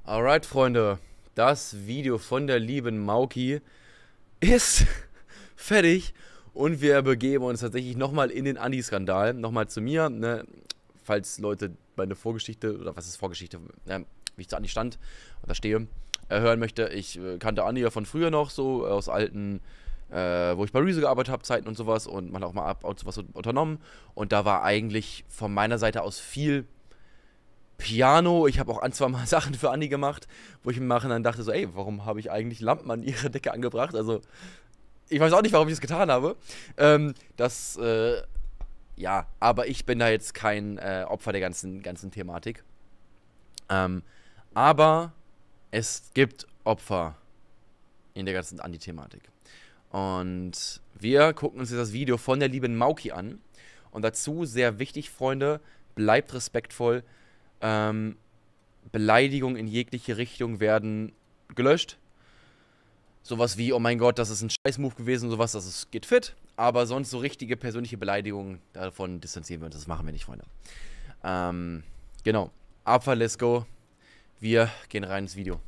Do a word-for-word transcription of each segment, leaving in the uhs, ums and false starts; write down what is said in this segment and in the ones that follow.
Alright, Freunde, das Video von der lieben Mauki ist fertig und wir begeben uns tatsächlich nochmal in den Andi-Skandal, nochmal zu mir, ne? Falls Leute meine Vorgeschichte, oder was ist Vorgeschichte, ne? Wie ich zu Andi stand und da stehe, äh, hören möchte. Ich äh, kannte Andi ja von früher noch, so aus alten, äh, wo ich bei Rezo gearbeitet habe, Zeiten und sowas, und man hat auch mal ab und zu was unternommen, und da war eigentlich von meiner Seite aus viel Piano. Ich habe auch ein, zwei Mal Sachen für Andi gemacht, wo ich im Nachhinein dachte so, ey, warum habe ich eigentlich Lampen an ihre Decke angebracht? Also, ich weiß auch nicht, warum ich das getan habe. Ähm, das, äh, ja, aber ich bin da jetzt kein äh, Opfer der ganzen, ganzen Thematik. Ähm, aber es gibt Opfer in der ganzen Andi-Thematik. Und wir gucken uns jetzt das Video von der lieben Mauki an. Und dazu, sehr wichtig, Freunde, bleibt respektvoll. Ähm, Beleidigungen in jegliche Richtung werden gelöscht. Sowas wie, oh mein Gott, das ist ein Scheiß-Move gewesen, sowas, das ist, geht fit. Aber sonst so richtige persönliche Beleidigungen, davon distanzieren wir uns. Das machen wir nicht, Freunde. Ähm, genau. Abfall, let's go. Wir gehen rein ins Video.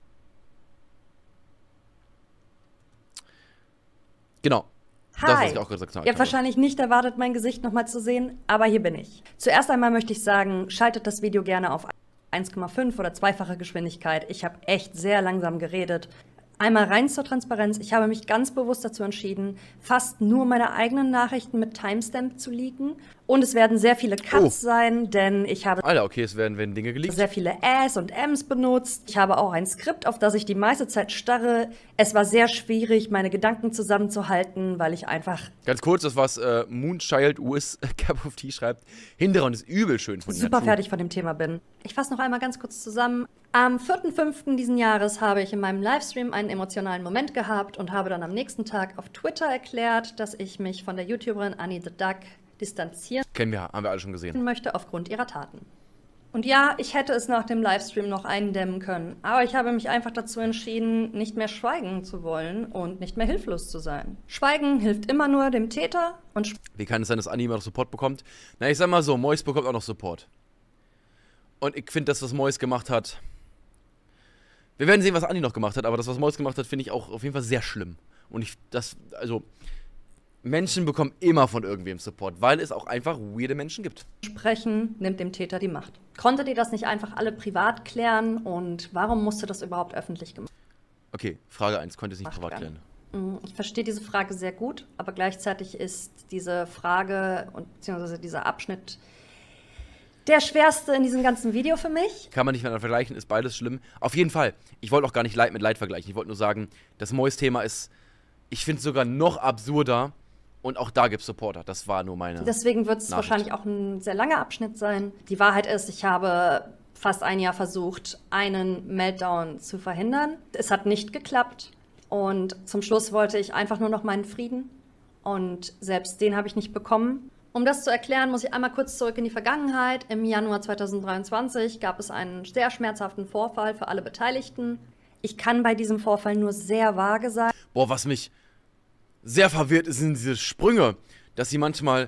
Genau. Hi. Das, was ich auch gesagt habe. Ihr habt wahrscheinlich nicht erwartet, mein Gesicht nochmal zu sehen, aber hier bin ich. Zuerst einmal möchte ich sagen, schaltet das Video gerne auf eins Komma fünf oder zweifache Geschwindigkeit. Ich habe echt sehr langsam geredet. Einmal rein zur Transparenz. Ich habe mich ganz bewusst dazu entschieden, fast nur meine eigenen Nachrichten mit Timestamp zu leaken. Und es werden sehr viele Cuts Oh. sein, denn ich habe Alter, okay, es werden, werden Dinge geleakt. sehr viele Äs und Ms benutzt. Ich habe auch ein Skript, auf das ich die meiste Zeit starre. Es war sehr schwierig, meine Gedanken zusammenzuhalten, weil ich einfach Ganz kurz, das was äh, Moonchild U S Cup of Tea schreibt. Hintergrund ist übel schön von super Ihnen. fertig von dem Thema bin. Ich fasse noch einmal ganz kurz zusammen. Am vierten fünften diesen Jahres habe ich in meinem Livestream einen emotionalen Moment gehabt und habe dann am nächsten Tag auf Twitter erklärt, dass ich mich von der YouTuberin Annie the Duck distanzieren Kennen wir, haben wir alle schon gesehen. möchte aufgrund ihrer Taten. Und ja, ich hätte es nach dem Livestream noch eindämmen können, aber ich habe mich einfach dazu entschieden, nicht mehr schweigen zu wollen und nicht mehr hilflos zu sein. Schweigen hilft immer nur dem Täter und Wie kann es sein, dass Andi immer noch Support bekommt? Na, ich sag mal so, Mois bekommt auch noch Support. Und ich finde, das, was Mois gemacht hat... Wir werden sehen, was Andi noch gemacht hat, aber das, was Mois gemacht hat, finde ich auch auf jeden Fall sehr schlimm. Und ich, das, also... Menschen bekommen immer von irgendwem Support, weil es auch einfach weirde Menschen gibt. Sprechen nimmt dem Täter die Macht. Konntet ihr das nicht einfach alle privat klären und warum musste das überhaupt öffentlich gemacht Okay, Frage eins, konnte es nicht privat werden? klären. Ich verstehe diese Frage sehr gut, aber gleichzeitig ist diese Frage und beziehungsweise dieser Abschnitt der schwerste in diesem ganzen Video für mich. Kann man nicht miteinander vergleichen, ist beides schlimm. Auf jeden Fall, ich wollte auch gar nicht Leid mit Leid vergleichen. Ich wollte nur sagen, das Mois-Thema ist, ich finde es sogar noch absurder. Und auch da gibt es Supporter. Das war nur meine Deswegen wird es Nachricht. wahrscheinlich auch ein sehr langer Abschnitt sein. Die Wahrheit ist, ich habe fast ein Jahr versucht, einen Meltdown zu verhindern. Es hat nicht geklappt. Und zum Schluss wollte ich einfach nur noch meinen Frieden. Und selbst den habe ich nicht bekommen. Um das zu erklären, muss ich einmal kurz zurück in die Vergangenheit. Im Januar zweitausenddreiundzwanzig gab es einen sehr schmerzhaften Vorfall für alle Beteiligten. Ich kann bei diesem Vorfall nur sehr vage sein. Boah, was mich sehr verwirrt ist, sind diese Sprünge, dass sie manchmal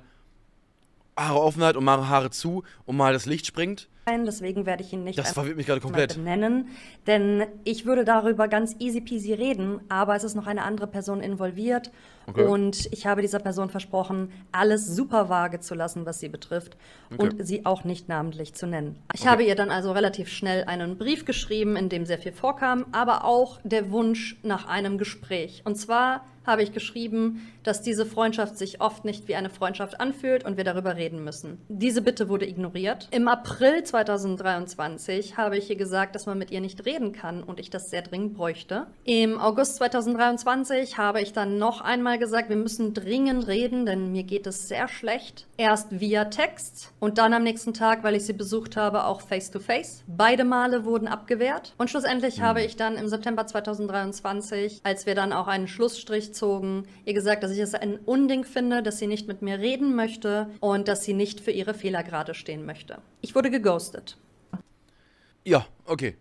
Haare offen hat und mal Haare zu und mal das Licht springt. Deswegen werde ich ihn nicht Das einfach verwirrt mich gerade mal komplett. benennen, denn ich würde darüber ganz easy peasy reden, aber es ist noch eine andere Person involviert Okay. und ich habe dieser Person versprochen, alles super vage zu lassen, was sie betrifft Okay. und sie auch nicht namentlich zu nennen. Ich Okay. habe ihr dann also relativ schnell einen Brief geschrieben, in dem sehr viel vorkam, aber auch der Wunsch nach einem Gespräch. Und zwar habe ich geschrieben, dass diese Freundschaft sich oft nicht wie eine Freundschaft anfühlt und wir darüber reden müssen. Diese Bitte wurde ignoriert. Im April zweitausenddreiundzwanzig habe ich ihr gesagt, dass man mit ihr nicht reden kann und ich das sehr dringend bräuchte. Im August zweitausenddreiundzwanzig habe ich dann noch einmal gesagt, wir müssen dringend reden, denn mir geht es sehr schlecht. Erst via Text und dann am nächsten Tag, weil ich sie besucht habe, auch face-to-face. Beide Male wurden abgewehrt. Und schlussendlich Mhm. habe ich dann im September zweitausenddreiundzwanzig, als wir dann auch einen Schlussstrich zogen, ihr gesagt, dass ich es ein Unding finde, dass sie nicht mit mir reden möchte und dass sie nicht für ihre Fehler gerade stehen möchte. Ich wurde geghostet. Ja, okay.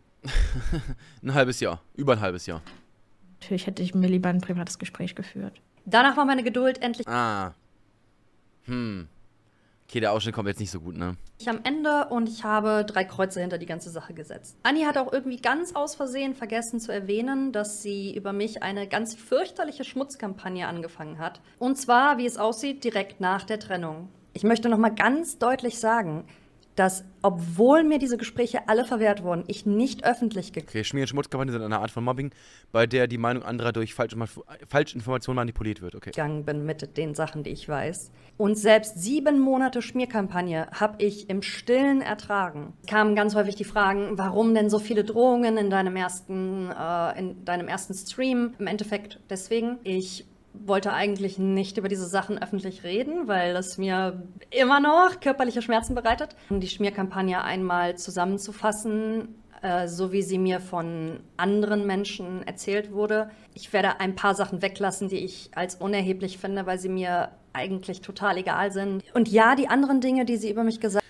Ein halbes Jahr. Über ein halbes Jahr. Natürlich hätte ich mir lieber ein privates Gespräch geführt. Danach war meine Geduld endlich Ah. Hm. Okay, der Ausschnitt kommt jetzt nicht so gut, ne? Ich am Ende und ich habe drei Kreuze hinter die ganze Sache gesetzt. Anni hat auch irgendwie ganz aus Versehen vergessen zu erwähnen, dass sie über mich eine ganz fürchterliche Schmutzkampagne angefangen hat. Und zwar, wie es aussieht, direkt nach der Trennung. Ich möchte noch mal ganz deutlich sagen, dass, obwohl mir diese Gespräche alle verwehrt wurden, ich nicht öffentlich gegangen Okay, Schmier- und Schmutzkampagne sind eine Art von Mobbing, bei der die Meinung anderer durch falsche Falschinformationen manipuliert wird. Okay. bin mit den Sachen, die ich weiß. Und selbst sieben Monate Schmierkampagne habe ich im Stillen ertragen. Es kamen ganz häufig die Fragen, warum denn so viele Drohungen in deinem ersten, äh, in deinem ersten Stream? Im Endeffekt deswegen, ich wollte eigentlich nicht über diese Sachen öffentlich reden, weil es mir immer noch körperliche Schmerzen bereitet. Um die Schmierkampagne einmal zusammenzufassen, äh, so wie sie mir von anderen Menschen erzählt wurde. Ich werde ein paar Sachen weglassen, die ich als unerheblich finde, weil sie mir eigentlich total egal sind. Und ja, die anderen Dinge, die sie über mich gesagt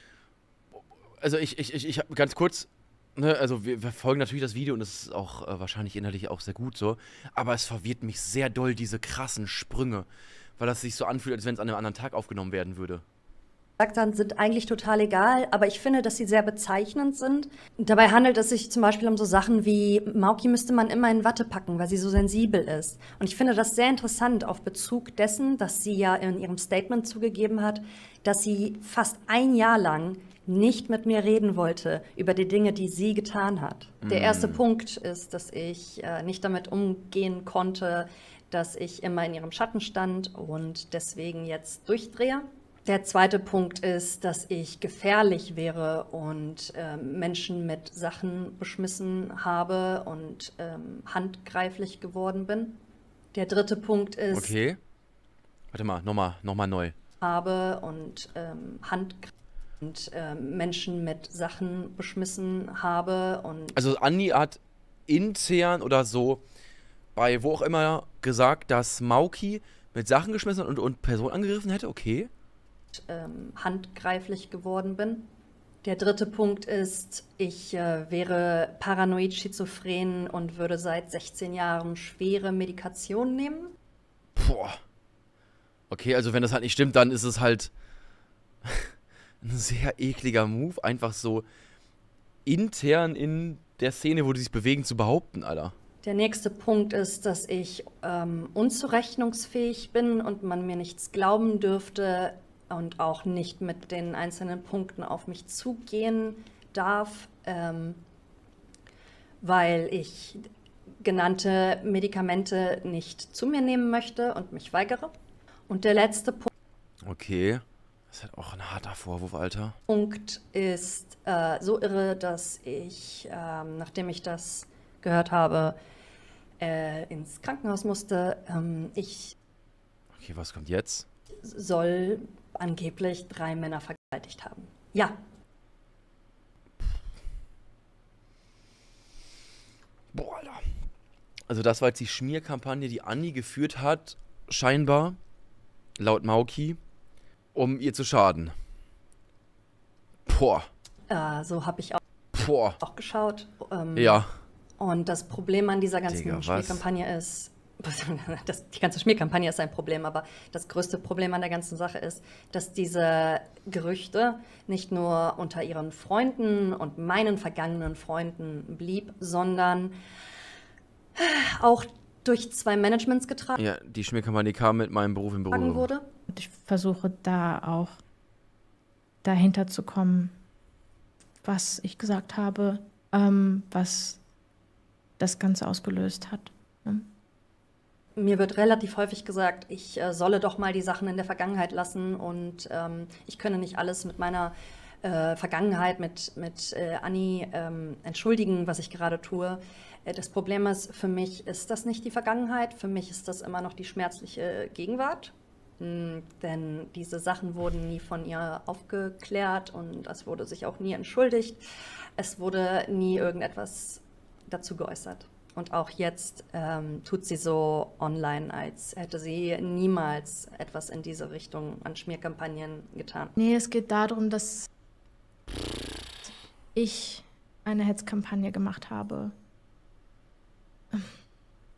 Also ich, ich, ich, ich hab ganz kurz, ne, also wir verfolgen natürlich das Video und es ist auch äh, wahrscheinlich inhaltlich auch sehr gut so, aber es verwirrt mich sehr doll, diese krassen Sprünge, weil das sich so anfühlt, als wenn es an einem anderen Tag aufgenommen werden würde. haben, sind eigentlich total egal, aber ich finde, dass sie sehr bezeichnend sind. Dabei handelt es sich zum Beispiel um so Sachen wie, Mauki müsste man immer in Watte packen, weil sie so sensibel ist. Und ich finde das sehr interessant auf Bezug dessen, dass sie ja in ihrem Statement zugegeben hat, dass sie fast ein Jahr lang nicht mit mir reden wollte über die Dinge, die sie getan hat. Mm. Der erste Punkt ist, dass ich äh, nicht damit umgehen konnte, dass ich immer in ihrem Schatten stand und deswegen jetzt durchdrehe. Der zweite Punkt ist, dass ich gefährlich wäre und äh, Menschen mit Sachen beschmissen habe und ähm, handgreiflich geworden bin. Der dritte Punkt ist, Okay. Warte mal, nochmal, nochmal neu. habe und ähm, handgreiflich und äh, Menschen mit Sachen beschmissen habe und Also Andi hat intern oder so bei wo auch immer gesagt, dass Mauki mit Sachen geschmissen und, und Personen angegriffen hätte, okay. ähm, handgreiflich geworden bin. Der dritte Punkt ist, ich äh, wäre paranoid schizophren und würde seit sechzehn Jahren schwere Medikation nehmen. Boah. Okay, also wenn das halt nicht stimmt, dann ist es halt ein sehr ekliger Move, einfach so intern in der Szene, wo die sich bewegen, zu behaupten, Alter. Der nächste Punkt ist, dass ich ähm, unzurechnungsfähig bin und man mir nichts glauben dürfte und auch nicht mit den einzelnen Punkten auf mich zugehen darf, ähm, weil ich genannte Medikamente nicht zu mir nehmen möchte und mich weigere. Und der letzte Punkt Okay. Das ist halt auch ein harter Vorwurf, Alter. Punkt ist äh, so irre, dass ich, ähm, nachdem ich das gehört habe, äh, ins Krankenhaus musste. Ähm, ich Okay, was kommt jetzt? soll angeblich drei Männer vergewaltigt haben. Ja. Boah, Alter. Also das war jetzt die Schmierkampagne, die Andi geführt hat, scheinbar, laut Mauki, um ihr zu schaden. Boah. Äh, so habe ich auch, Boah. auch geschaut. Ähm, Ja. Und das Problem an dieser ganzen Digga, was? Schmierkampagne ist, das, die ganze Schmierkampagne ist ein Problem, aber das größte Problem an der ganzen Sache ist, dass diese Gerüchte nicht nur unter ihren Freunden und meinen vergangenen Freunden blieb, sondern auch durch zwei Managements getragen Ja, die Schmierkampagne kam mit meinem Beruf in Berührung. wurde. Und ich versuche da auch dahinter zu kommen, was ich gesagt habe, ähm, was das Ganze ausgelöst hat. Ne? Mir wird relativ häufig gesagt, ich äh, solle doch mal die Sachen in der Vergangenheit lassen und ähm, ich könne nicht alles mit meiner äh, Vergangenheit, mit, mit äh, Anni ähm, entschuldigen, was ich gerade tue. Äh, das Problem ist, für mich ist das nicht die Vergangenheit, für mich ist das immer noch die schmerzliche Gegenwart. Mm, denn diese Sachen wurden nie von ihr aufgeklärt und es wurde sich auch nie entschuldigt. Es wurde nie irgendetwas dazu geäußert. Und auch jetzt ähm, tut sie so online, als hätte sie niemals etwas in diese Richtung an Schmierkampagnen getan. Nee, es geht darum, dass ich eine Hetzkampagne gemacht habe.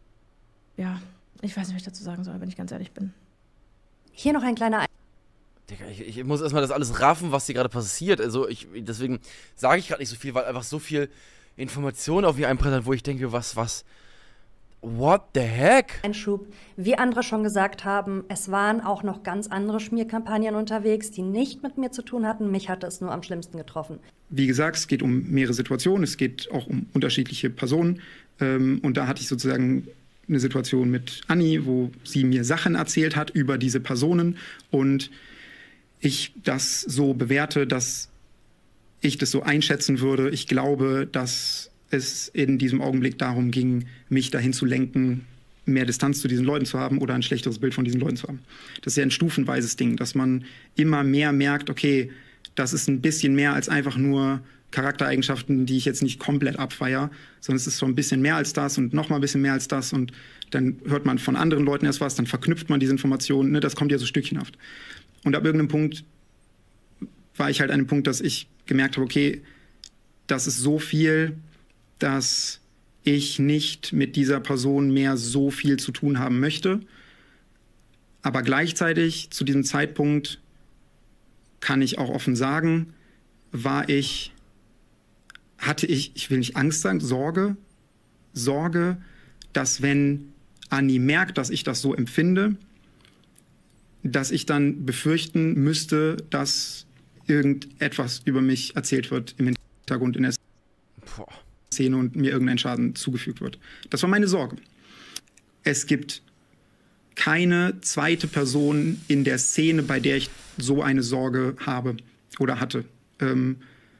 Ja, ich weiß nicht, was ich dazu sagen soll, wenn ich ganz ehrlich bin. Hier noch ein kleiner Digga, ich, ich muss erstmal das alles raffen, was hier gerade passiert. Also ich, deswegen sage ich gerade nicht so viel, weil einfach so viel Information auf mich einprasselt, wo ich denke, was, was, what the heck? Einschub. Wie andere schon gesagt haben, es waren auch noch ganz andere Schmierkampagnen unterwegs, die nicht mit mir zu tun hatten. Mich hatte es nur am schlimmsten getroffen. Wie gesagt, es geht um mehrere Situationen, es geht auch um unterschiedliche Personen. Ähm, und da hatte ich sozusagen eine Situation mit Anni, wo sie mir Sachen erzählt hat über diese Personen und ich das so bewerte, dass ich das so einschätzen würde. Ich glaube, dass es in diesem Augenblick darum ging, mich dahin zu lenken, mehr Distanz zu diesen Leuten zu haben oder ein schlechteres Bild von diesen Leuten zu haben. Das ist ja ein stufenweises Ding, dass man immer mehr merkt, okay, das ist ein bisschen mehr als einfach nur Charaktereigenschaften, die ich jetzt nicht komplett abfeiere, sondern es ist so ein bisschen mehr als das und noch mal ein bisschen mehr als das und dann hört man von anderen Leuten erst was, dann verknüpft man diese Informationen, ne, das kommt ja so stückchenhaft. Und ab irgendeinem Punkt war ich halt an einem Punkt, dass ich gemerkt habe, okay, das ist so viel, dass ich nicht mit dieser Person mehr so viel zu tun haben möchte. Aber gleichzeitig zu diesem Zeitpunkt kann ich auch offen sagen, war ich, hatte ich, ich will nicht Angst sagen, Sorge, Sorge, dass wenn Anni merkt, dass ich das so empfinde, dass ich dann befürchten müsste, dass irgendetwas über mich erzählt wird im Hintergrund in der Boah. Szene und mir irgendein Schaden zugefügt wird. Das war meine Sorge. Es gibt keine zweite Person in der Szene, bei der ich so eine Sorge habe oder hatte. Ähm,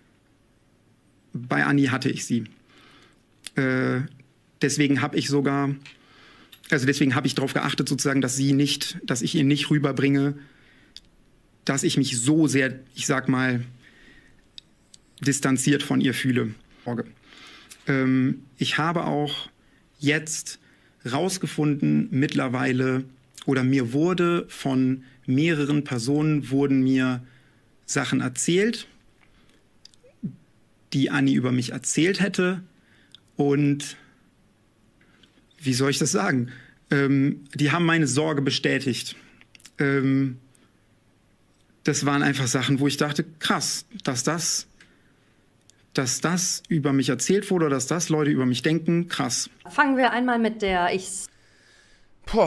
bei Anni hatte ich sie. Äh, deswegen habe ich sogar, also deswegen habe ich darauf geachtet, sozusagen, dass sie nicht, dass ich ihr nicht rüberbringe, dass ich mich so sehr, ich sag mal, distanziert von ihr fühle. Ähm, ich habe auch jetzt rausgefunden, mittlerweile, oder mir wurde von mehreren Personen, wurden mir Sachen erzählt, die Anni über mich erzählt hätte. Und wie soll ich das sagen? Ähm, die haben meine Sorge bestätigt. Ähm, das waren einfach Sachen, wo ich dachte, krass, dass das, dass das über mich erzählt wurde oder dass das Leute über mich denken, krass. Fangen wir einmal mit der ich Boah,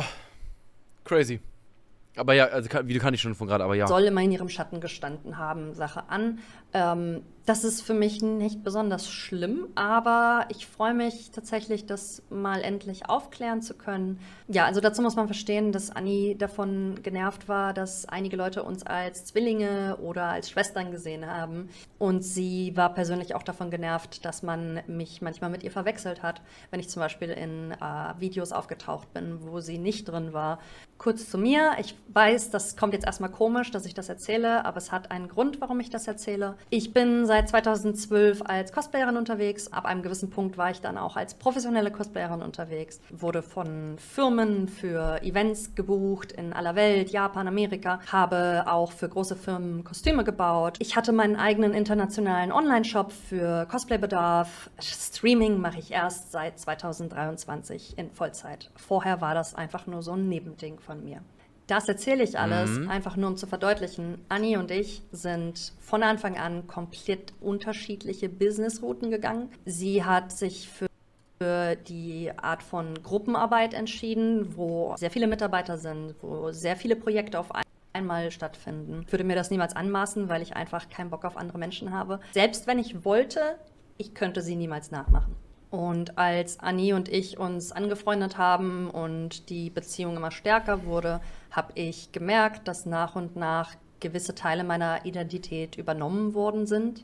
crazy. Aber ja, also kann, Video kann ich schon von gerade, aber ja. soll immer in ihrem Schatten gestanden haben, Sache an. Ähm, das ist für mich nicht besonders schlimm, aber ich freue mich tatsächlich, das mal endlich aufklären zu können. Ja, also dazu muss man verstehen, dass Anni davon genervt war, dass einige Leute uns als Zwillinge oder als Schwestern gesehen haben. Und sie war persönlich auch davon genervt, dass man mich manchmal mit ihr verwechselt hat, wenn ich zum Beispiel in äh, Videos aufgetaucht bin, wo sie nicht drin war. Kurz zu mir, ich weiß, das kommt jetzt erstmal komisch, dass ich das erzähle, aber es hat einen Grund, warum ich das erzähle. Ich bin seit zweitausendzwölf als Cosplayerin unterwegs. Ab einem gewissen Punkt war ich dann auch als professionelle Cosplayerin unterwegs. Wurde von Firmen für Events gebucht in aller Welt, Japan, Amerika. Habe auch für große Firmen Kostüme gebaut. Ich hatte meinen eigenen internationalen Online-Shop für Cosplaybedarf. Streaming mache ich erst seit zweitausenddreiundzwanzig in Vollzeit. Vorher war das einfach nur so ein Nebending von mir. Das erzähle ich alles, Mhm. einfach nur um zu verdeutlichen. Anni und ich sind von Anfang an komplett unterschiedliche Businessrouten gegangen. Sie hat sich für für die Art von Gruppenarbeit entschieden, wo sehr viele Mitarbeiter sind, wo sehr viele Projekte auf einmal stattfinden. Ich würde mir das niemals anmaßen, weil ich einfach keinen Bock auf andere Menschen habe. Selbst wenn ich wollte, ich könnte sie niemals nachmachen. Und als Anni und ich uns angefreundet haben und die Beziehung immer stärker wurde, habe ich gemerkt, dass nach und nach gewisse Teile meiner Identität übernommen worden sind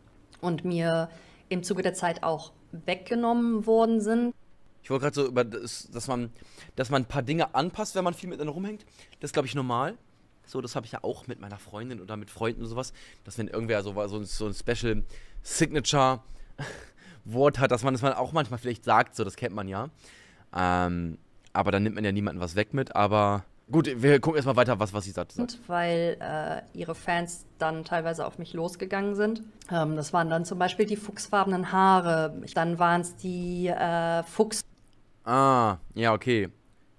und mir im Zuge der Zeit auch weggenommen worden sind. Ich wollte gerade so über das, dass man, dass man ein paar Dinge anpasst, wenn man viel miteinander rumhängt. Das ist, glaube ich, normal. So, das habe ich ja auch mit meiner Freundin oder mit Freunden und sowas. Dass wenn irgendwer so, so, ein, so ein Special Signature Wort hat, dass man das mal auch manchmal vielleicht sagt, so, das kennt man ja. Ähm, aber dann nimmt man ja niemandem was weg mit, aber gut, wir gucken erstmal weiter, was, was sie sagt. Weil äh, ihre Fans dann teilweise auf mich losgegangen sind. Ähm, das waren dann zum Beispiel die fuchsfarbenen Haare, dann waren es die äh, Fuchs... Ah, ja, okay.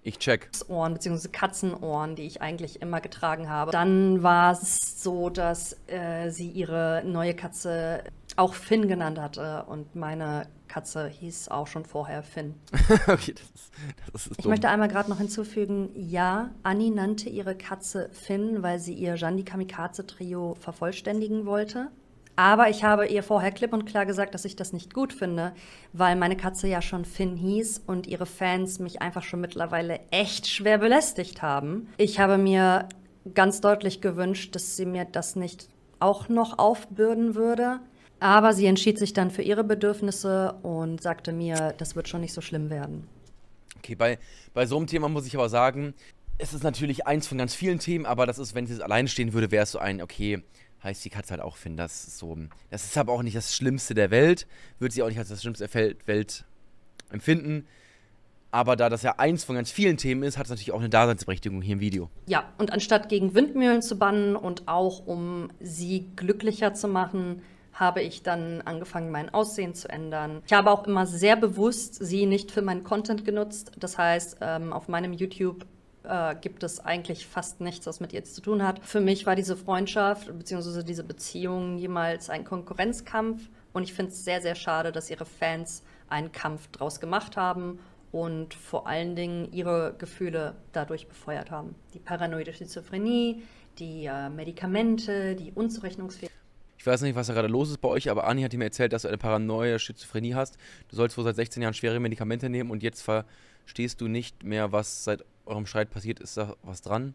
Ich check. Ohren bzw. Katzenohren, die ich eigentlich immer getragen habe. Dann war es so, dass äh, sie ihre neue Katze auch Finn genannt hatte und meine Katze hieß auch schon vorher Finn. Okay, das ist, das ist Ich dumm. möchte einmal gerade noch hinzufügen, ja, Anni nannte ihre Katze Finn, weil sie ihr Jeanne Kamikaze-Trio vervollständigen wollte. Aber ich habe ihr vorher klipp und klar gesagt, dass ich das nicht gut finde, weil meine Katze ja schon Finn hieß und ihre Fans mich einfach schon mittlerweile echt schwer belästigt haben. Ich habe mir ganz deutlich gewünscht, dass sie mir das nicht auch noch aufbürden würde. Aber sie entschied sich dann für ihre Bedürfnisse und sagte mir, das wird schon nicht so schlimm werden. Okay, bei, bei so einem Thema muss ich aber sagen, es ist natürlich eins von ganz vielen Themen, aber das ist, wenn sie alleine stehen würde, wäre es so ein, okay, heißt die Katze halt auch Finn. Das ist so, das ist aber auch nicht das Schlimmste der Welt, würde sie auch nicht als das Schlimmste der Welt empfinden. Aber da das ja eins von ganz vielen Themen ist, hat es natürlich auch eine Daseinsberechtigung hier im Video. Ja, und anstatt gegen Windmühlen zu bannen und auch um sie glücklicher zu machen, habe ich dann angefangen, mein Aussehen zu ändern. Ich habe auch immer sehr bewusst sie nicht für meinen Content genutzt. Das heißt, ähm, auf meinem YouTube äh, gibt es eigentlich fast nichts, was mit ihr zu tun hat. Für mich war diese Freundschaft bzw. diese Beziehung jemals ein Konkurrenzkampf. Und ich finde es sehr, sehr schade, dass ihre Fans einen Kampf draus gemacht haben und vor allen Dingen ihre Gefühle dadurch befeuert haben. Die paranoide Schizophrenie, die äh, Medikamente, die Unzurechnungsfähigkeit. Ich weiß nicht, was da gerade los ist bei euch, aber Anni hat mir erzählt, dass du eine paranoide Schizophrenie hast. Du sollst wohl seit sechzehn Jahren schwere Medikamente nehmen und jetzt verstehst du nicht mehr, was seit eurem Streit passiert. Ist da was dran?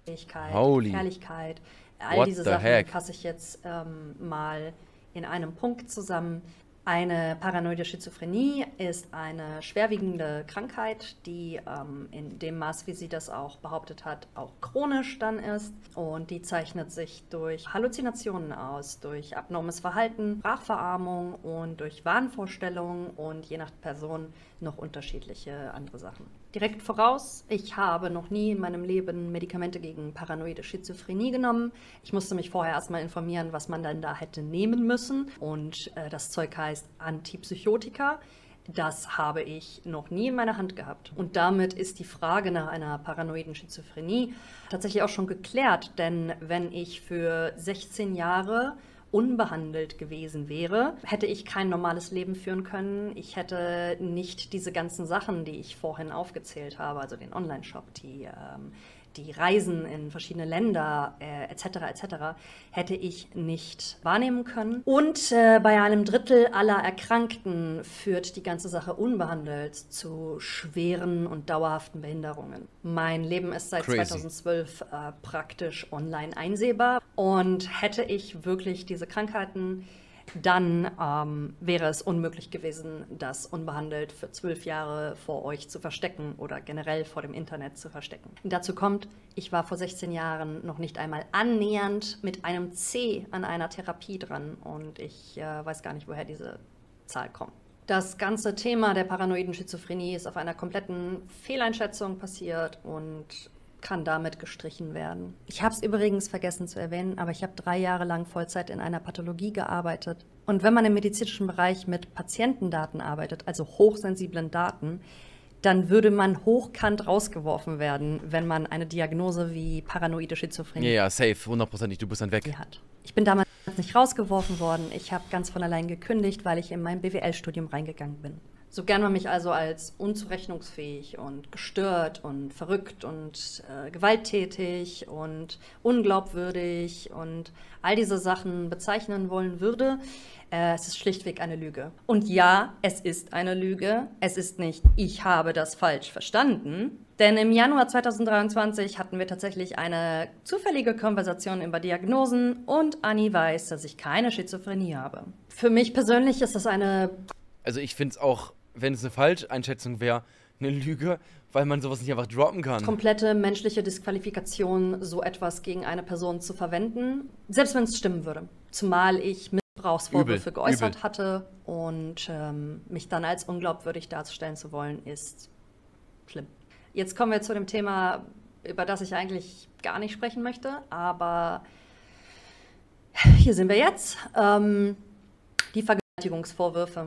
Holy. Gefährlichkeit, all What diese the Sachen heck? fasse ich jetzt ähm, mal in einem Punkt zusammen. Eine paranoide Schizophrenie ist eine schwerwiegende Krankheit, die ähm, in dem Maß, wie sie das auch behauptet hat, auch chronisch dann ist. Und die zeichnet sich durch Halluzinationen aus, durch abnormes Verhalten, Sprachverarmung und durch Wahnvorstellungen und je nach Person noch unterschiedliche andere Sachen. Direkt voraus, ich habe noch nie in meinem Leben Medikamente gegen paranoide Schizophrenie genommen. Ich musste mich vorher erstmal informieren, was man dann da hätte nehmen müssen. Und äh, das Zeug heißt Antipsychotika. Das habe ich noch nie in meiner Hand gehabt. Und damit ist die Frage nach einer paranoiden Schizophrenie tatsächlich auch schon geklärt. Denn wenn ich für sechzehn Jahre unbehandelt gewesen wäre, hätte ich kein normales Leben führen können. Ich hätte nicht diese ganzen Sachen, die ich vorhin aufgezählt habe, also den Online-Shop, die, ähm, die Reisen in verschiedene Länder äh, et cetera et cetera, hätte ich nicht wahrnehmen können. Und äh, bei einem Drittel aller Erkrankten führt die ganze Sache unbehandelt zu schweren und dauerhaften Behinderungen. Mein Leben ist seit Crazy. zweitausendzwölf äh, praktisch online einsehbar. Und hätte ich wirklich diese Krankheiten, dann ähm, wäre es unmöglich gewesen, das unbehandelt für zwölf Jahre vor euch zu verstecken oder generell vor dem Internet zu verstecken. Dazu kommt, ich war vor sechzehn Jahren noch nicht einmal annähernd mit einem C an einer Therapie dran und ich äh, weiß gar nicht, woher diese Zahl kommt. Das ganze Thema der paranoiden Schizophrenie ist auf einer kompletten Fehleinschätzung passiert und kann damit gestrichen werden. Ich habe es übrigens vergessen zu erwähnen, aber ich habe drei Jahre lang Vollzeit in einer Pathologie gearbeitet. Und wenn man im medizinischen Bereich mit Patientendaten arbeitet, also hochsensiblen Daten, dann würde man hochkant rausgeworfen werden, wenn man eine Diagnose wie paranoide Schizophrenie Ja, ja, safe, hundertprozentig, du bist dann weg. hat. Ich bin damals nicht rausgeworfen worden. Ich habe ganz von allein gekündigt, weil ich in mein B W L-Studium reingegangen bin. So gern man mich also als unzurechnungsfähig und gestört und verrückt und äh, gewalttätig und unglaubwürdig und all diese Sachen bezeichnen wollen würde, äh, es ist schlichtweg eine Lüge. Und ja, es ist eine Lüge. Es ist nicht, ich habe das falsch verstanden. Denn im Januar zweitausenddreiundzwanzig hatten wir tatsächlich eine zufällige Konversation über Diagnosen und Anni weiß, dass ich keine Schizophrenie habe. Für mich persönlich ist das eine Also ich finde es auch, wenn es eine Falscheinschätzung wäre, eine Lüge, weil man sowas nicht einfach droppen kann. komplette menschliche Disqualifikation, so etwas gegen eine Person zu verwenden, selbst wenn es stimmen würde. Zumal ich Missbrauchsvorwürfe Übel, geäußert übel. hatte und ähm, mich dann als unglaubwürdig darzustellen zu wollen, ist schlimm. Jetzt kommen wir zu dem Thema, über das ich eigentlich gar nicht sprechen möchte, aber hier sind wir jetzt. Ähm, die Vergewaltigungsvorwürfe.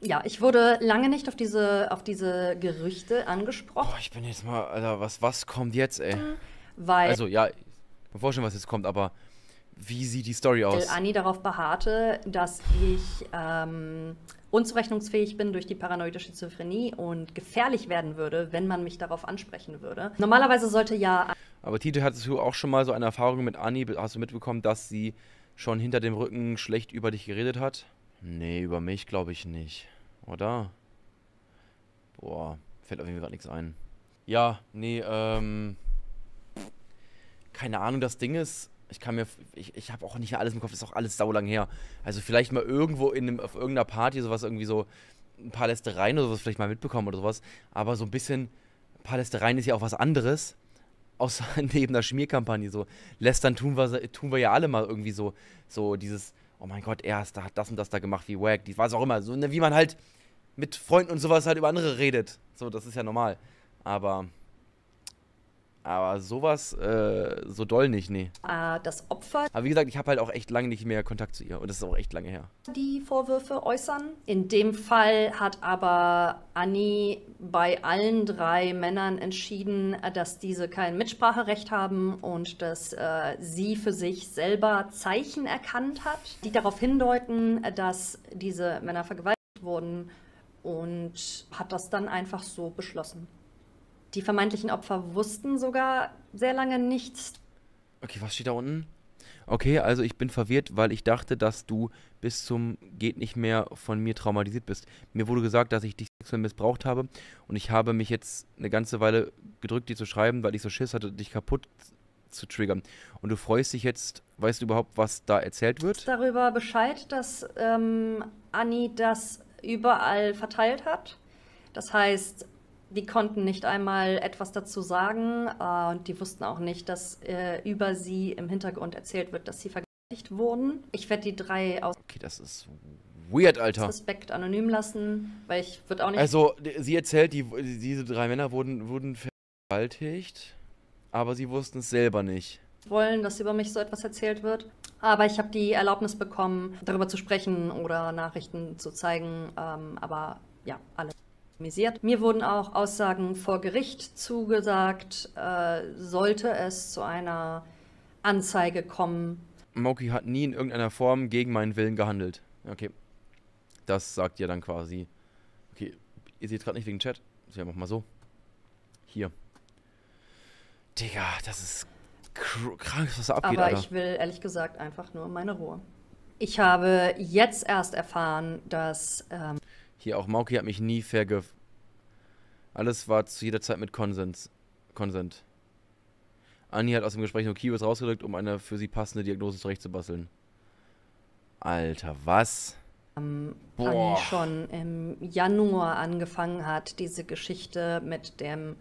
Ja, ich wurde lange nicht auf diese, auf diese Gerüchte angesprochen, Boah, ich bin jetzt mal, Alter, was, was kommt jetzt, ey? weil Also, ja, ich kann mir vorstellen, was jetzt kommt, aber wie sieht die Story aus? Anni darauf beharrte, dass ich ähm, unzurechnungsfähig bin durch die paranoide Schizophrenie und gefährlich werden würde, wenn man mich darauf ansprechen würde. Normalerweise sollte ja Aber Tite, hattest du auch schon mal so eine Erfahrung mit Anni? Hast du mitbekommen, dass sie schon hinter dem Rücken schlecht über dich geredet hat? Nee, über mich glaube ich nicht. Oder? Boah, fällt auf jeden Fall gerade nichts ein. Ja, nee, ähm... keine Ahnung, das Ding ist, ich kann mir, ich, ich habe auch nicht alles im Kopf, ist auch alles saulang her. Also vielleicht mal irgendwo in einem, auf irgendeiner Party sowas irgendwie so, ein paar Lästereien oder sowas vielleicht mal mitbekommen oder sowas. Aber so ein bisschen, ein paar Lästereien ist ja auch was anderes, außer neben der Schmierkampagne. So, Lästern tun wir, tun wir ja alle mal irgendwie so, so dieses, oh mein Gott, er ist, da hat das und das da gemacht, wie wack, die, was auch immer. So, ne, wie man halt mit Freunden und sowas halt über andere redet. So, das ist ja normal. Aber... Aber sowas, äh, so doll nicht, nee. äh, das Opfer Aber wie gesagt, ich habe halt auch echt lange nicht mehr Kontakt zu ihr. Und das ist auch echt lange her. die Vorwürfe äußern. In dem Fall hat aber Anni bei allen drei Männern entschieden, dass diese kein Mitspracherecht haben und dass äh, sie für sich selber Zeichen erkannt hat, die darauf hindeuten, dass diese Männer vergewaltigt wurden, und hat das dann einfach so beschlossen. Die vermeintlichen Opfer wussten sogar sehr lange nichts. Okay, was steht da unten? Okay, also ich bin verwirrt, weil ich dachte, dass du bis zum geht nicht mehr von mir traumatisiert bist. Mir wurde gesagt, dass ich dich sexuell missbraucht habe und ich habe mich jetzt eine ganze Weile gedrückt, dir zu schreiben, weil ich so Schiss hatte, dich kaputt zu triggern. Und du freust dich jetzt, weißt du überhaupt, was da erzählt wird? Darüber Bescheid, dass ähm, Anni das überall verteilt hat. Das heißt, die konnten nicht einmal etwas dazu sagen äh, und die wussten auch nicht, dass äh, über sie im Hintergrund erzählt wird, dass sie vergewaltigt wurden. Ich werde die drei aus Okay, das ist weird, Alter. Respekt anonym lassen, weil ich würde auch nicht... Also, d- sie erzählt, die, diese drei Männer wurden, wurden vergewaltigt, aber sie wussten es selber nicht. wollen, dass über mich so etwas erzählt wird. Aber ich habe die Erlaubnis bekommen, darüber zu sprechen oder Nachrichten zu zeigen. Ähm, aber ja, alle anonymisiert. Mir wurden auch Aussagen vor Gericht zugesagt, äh, sollte es zu einer Anzeige kommen. Mauki hat nie in irgendeiner Form gegen meinen Willen gehandelt. Okay. Das sagt ihr dann quasi. Okay, ihr seht gerade nicht wegen Chat. Ich mach mal so. Hier. Digga, das ist kr- krank, was da abgeht, Aber Alter. ich will ehrlich gesagt einfach nur meine Ruhe. Ich habe jetzt erst erfahren, dass ähm, Hier auch Mauki hat mich nie verge... Alles war zu jeder Zeit mit Konsens. Consent. Anni hat aus dem Gespräch nur Keywords rausgedrückt, um eine für sie passende Diagnose zurechtzubasteln. Alter, was? Anni Boah. schon im Januar angefangen hat, diese Geschichte mit dem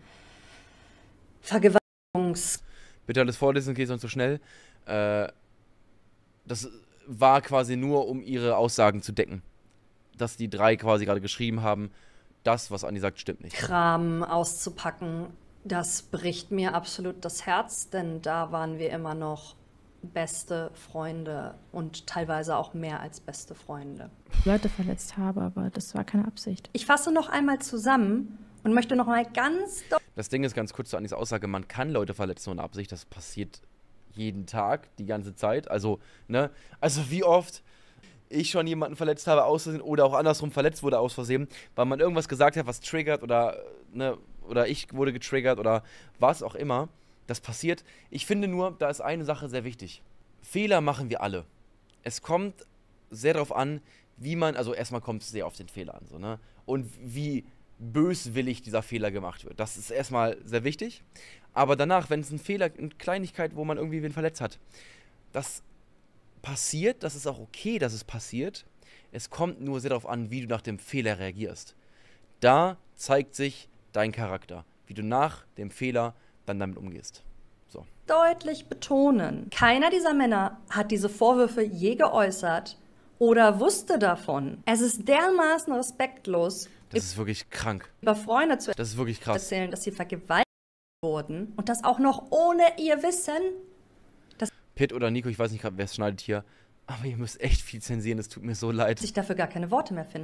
Vergewaltigungs... Bitte alles vorlesen, geht sonst so schnell. Äh, das war quasi nur, um ihre Aussagen zu decken. Dass die drei quasi gerade geschrieben haben, das, was Anni sagt, stimmt nicht. Kram auszupacken, das bricht mir absolut das Herz, denn da waren wir immer noch beste Freunde und teilweise auch mehr als beste Freunde. Leute verletzt habe, aber das war keine Absicht. Ich fasse noch einmal zusammen und möchte noch mal ganz Das Ding ist ganz kurz zu Annis Aussage, man kann Leute verletzen ohne Absicht, das passiert jeden Tag, die ganze Zeit. Also, ne, also wie oft ich schon jemanden verletzt habe aus Versehen oder auch andersrum verletzt wurde aus Versehen, weil man irgendwas gesagt hat, was triggert oder, ne, oder ich wurde getriggert oder was auch immer. Das passiert. Ich finde nur, da ist eine Sache sehr wichtig. Fehler machen wir alle. Es kommt sehr darauf an, wie man, also erstmal kommt es sehr auf den Fehler an, so, ne, und wie böswillig dieser Fehler gemacht wird. Das ist erstmal sehr wichtig. Aber danach, wenn es ein Fehler, eine Kleinigkeit, wo man irgendwie wen verletzt hat, das passiert, das ist auch okay, dass es passiert. Es kommt nur sehr darauf an, wie du nach dem Fehler reagierst. Da zeigt sich dein Charakter, wie du nach dem Fehler dann damit umgehst. So. deutlich betonen. Keiner dieser Männer hat diese Vorwürfe je geäußert oder wusste davon. Es ist dermaßen respektlos, Das ist wirklich krank. über Freunde zu Das ist wirklich krass. erzählen, dass sie vergewaltigt wurden und das auch noch ohne ihr Wissen. Pitt oder Nico, ich weiß nicht gerade, wer es schneidet hier, aber ihr müsst echt viel zensieren, es tut mir so leid. Dass ich dafür gar keine Worte mehr finde.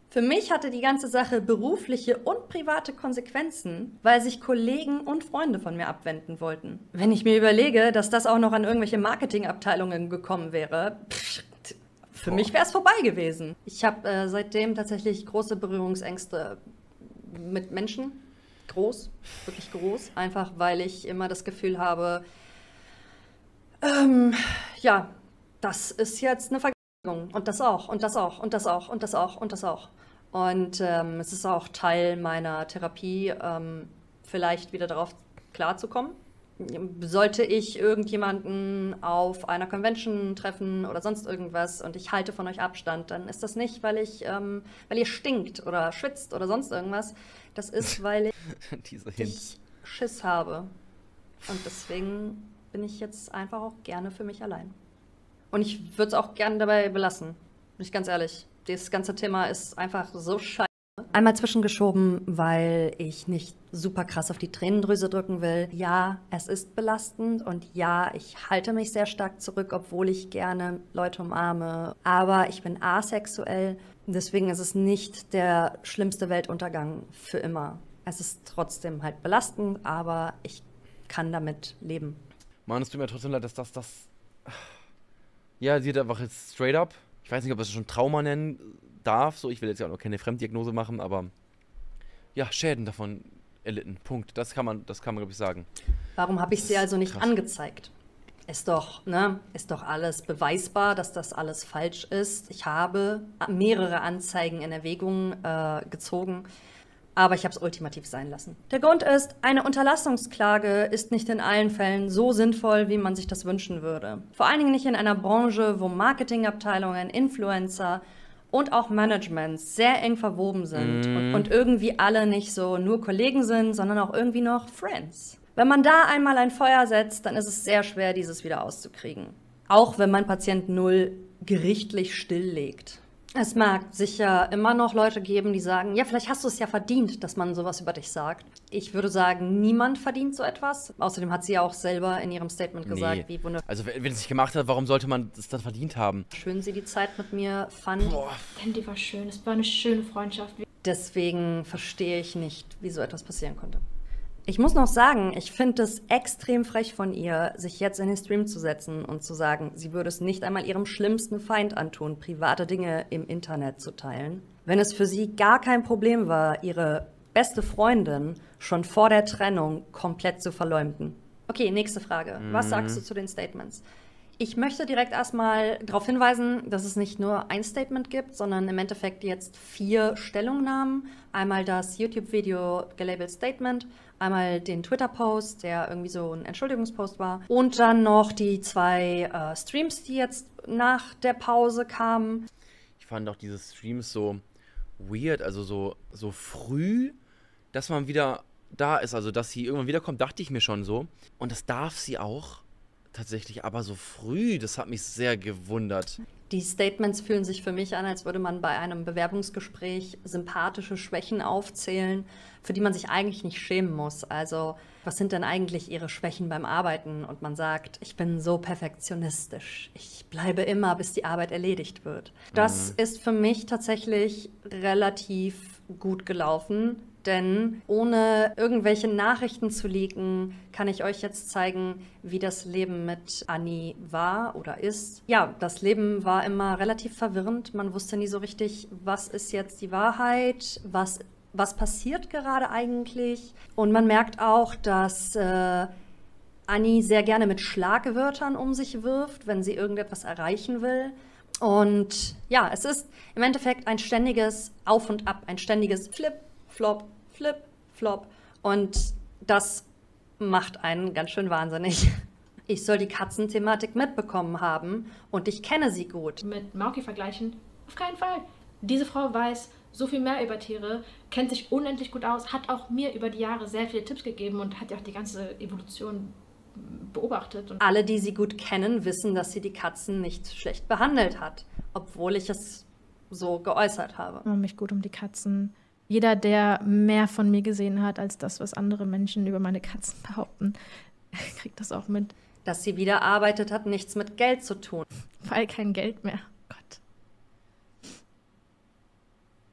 Für mich hatte die ganze Sache berufliche und private Konsequenzen, weil sich Kollegen und Freunde von mir abwenden wollten. Wenn ich mir überlege, dass das auch noch an irgendwelche Marketingabteilungen gekommen wäre, pff, für Boah. mich wäre es vorbei gewesen. Ich habe äh, seitdem tatsächlich große Berührungsängste mit Menschen. Groß, wirklich groß. Einfach, weil ich immer das Gefühl habe, ähm, ja, das ist jetzt eine Vergewaltigung. Und das auch, und das auch, und das auch, und das auch, und das auch. Und ähm, es ist auch Teil meiner Therapie, ähm, vielleicht wieder darauf klarzukommen. Sollte ich irgendjemanden auf einer Convention treffen oder sonst irgendwas und ich halte von euch Abstand, dann ist das nicht, weil ich, ähm, weil ihr stinkt oder schwitzt oder sonst irgendwas. Das ist, weil ich, ich Schiss habe. Und deswegen bin ich jetzt einfach auch gerne für mich allein. Und ich würde es auch gerne dabei belassen. Bin ich ganz ehrlich. Das ganze Thema ist einfach so scheiße. Einmal zwischengeschoben, weil ich nicht super krass auf die Tränendrüse drücken will. Ja, es ist belastend und ja, ich halte mich sehr stark zurück, obwohl ich gerne Leute umarme. Aber ich bin asexuell, deswegen ist es nicht der schlimmste Weltuntergang für immer. Es ist trotzdem halt belastend, aber ich kann damit leben. Mann, es tut mir trotzdem leid, dass das, das... Ja, sie hat einfach jetzt straight up, ich weiß nicht, ob ich das schon Trauma nennen darf, so, ich will jetzt ja auch noch keine Fremddiagnose machen, aber ja, Schäden davon erlitten, Punkt. Das kann man, das kann man, glaube ich, sagen. Warum habe ich sie also nicht krass. angezeigt? Ist doch, ne, ist doch alles beweisbar, dass das alles falsch ist. Ich habe mehrere Anzeigen in Erwägung äh, gezogen, aber ich habe es ultimativ sein lassen. Der Grund ist, eine Unterlassungsklage ist nicht in allen Fällen so sinnvoll, wie man sich das wünschen würde. Vor allen Dingen nicht in einer Branche, wo Marketingabteilungen, Influencer und auch Managements sehr eng verwoben sind mm. und, und irgendwie alle nicht so nur Kollegen sind, sondern auch irgendwie noch Friends. Wenn man da einmal ein Feuer setzt, dann ist es sehr schwer, dieses wieder auszukriegen. Auch wenn man Patient Null gerichtlich stilllegt. Es mag sicher immer noch Leute geben, die sagen, ja, vielleicht hast du es ja verdient, dass man sowas über dich sagt. Ich würde sagen, niemand verdient so etwas. Außerdem hat sie ja auch selber in ihrem Statement gesagt, nee. wie wunderschön. Also wenn es nicht gemacht hat, warum sollte man es dann verdient haben? Schön sie die Zeit mit mir fand. Boah. Die war schön, es war eine schöne Freundschaft. Deswegen verstehe ich nicht, wie so etwas passieren konnte. Ich muss noch sagen, ich finde es extrem frech von ihr, sich jetzt in den Stream zu setzen und zu sagen, sie würde es nicht einmal ihrem schlimmsten Feind antun, private Dinge im Internet zu teilen. Wenn es für sie gar kein Problem war, ihre beste Freundin schon vor der Trennung komplett zu verleumden. Okay, nächste Frage. Mhm. Was sagst du zu den Statements? Ich möchte direkt erstmal darauf hinweisen, dass es nicht nur ein Statement gibt, sondern im Endeffekt jetzt vier Stellungnahmen. Einmal das YouTube-Video gelabelt Statement, einmal den Twitter-Post, der irgendwie so ein Entschuldigungspost war, und dann noch die zwei äh, Streams, die jetzt nach der Pause kamen. Ich fand auch diese Streams so weird, also so, so früh, dass man wieder da ist, also dass sie irgendwann wiederkommt, dachte ich mir schon so. Und das darf sie auch. Tatsächlich, aber so früh, das hat mich sehr gewundert. Die Statements fühlen sich für mich an, als würde man bei einem Bewerbungsgespräch sympathische Schwächen aufzählen, für die man sich eigentlich nicht schämen muss. Also, was sind denn eigentlich ihre Schwächen beim Arbeiten? Und man sagt, ich bin so perfektionistisch. Ich bleibe immer, bis die Arbeit erledigt wird. Das mhm. ist für mich tatsächlich relativ gut gelaufen. Denn ohne irgendwelche Nachrichten zu leaken, kann ich euch jetzt zeigen, wie das Leben mit Anni war oder ist. Ja, das Leben war immer relativ verwirrend. Man wusste nie so richtig, was ist jetzt die Wahrheit, was, was passiert gerade eigentlich. Und man merkt auch, dass äh, Anni sehr gerne mit Schlagwörtern um sich wirft, wenn sie irgendetwas erreichen will. Und ja, es ist im Endeffekt ein ständiges Auf und Ab, ein ständiges Flip, Flop, Flip, Flop. Und das macht einen ganz schön wahnsinnig. Ich soll die Katzenthematik mitbekommen haben und ich kenne sie gut. Mit Mauki vergleichen? Auf keinen Fall. Diese Frau weiß so viel mehr über Tiere, kennt sich unendlich gut aus, hat auch mir über die Jahre sehr viele Tipps gegeben und hat ja auch die ganze Evolution beobachtet. Und alle, die sie gut kennen, wissen, dass sie die Katzen nicht schlecht behandelt hat, obwohl ich es so geäußert habe. Ich kümmere mich gut um die Katzen. Jeder, der mehr von mir gesehen hat, als das, was andere Menschen über meine Katzen behaupten, kriegt das auch mit. Dass sie wieder arbeitet, hat nichts mit Geld zu tun. Weil kein Geld mehr. Gott.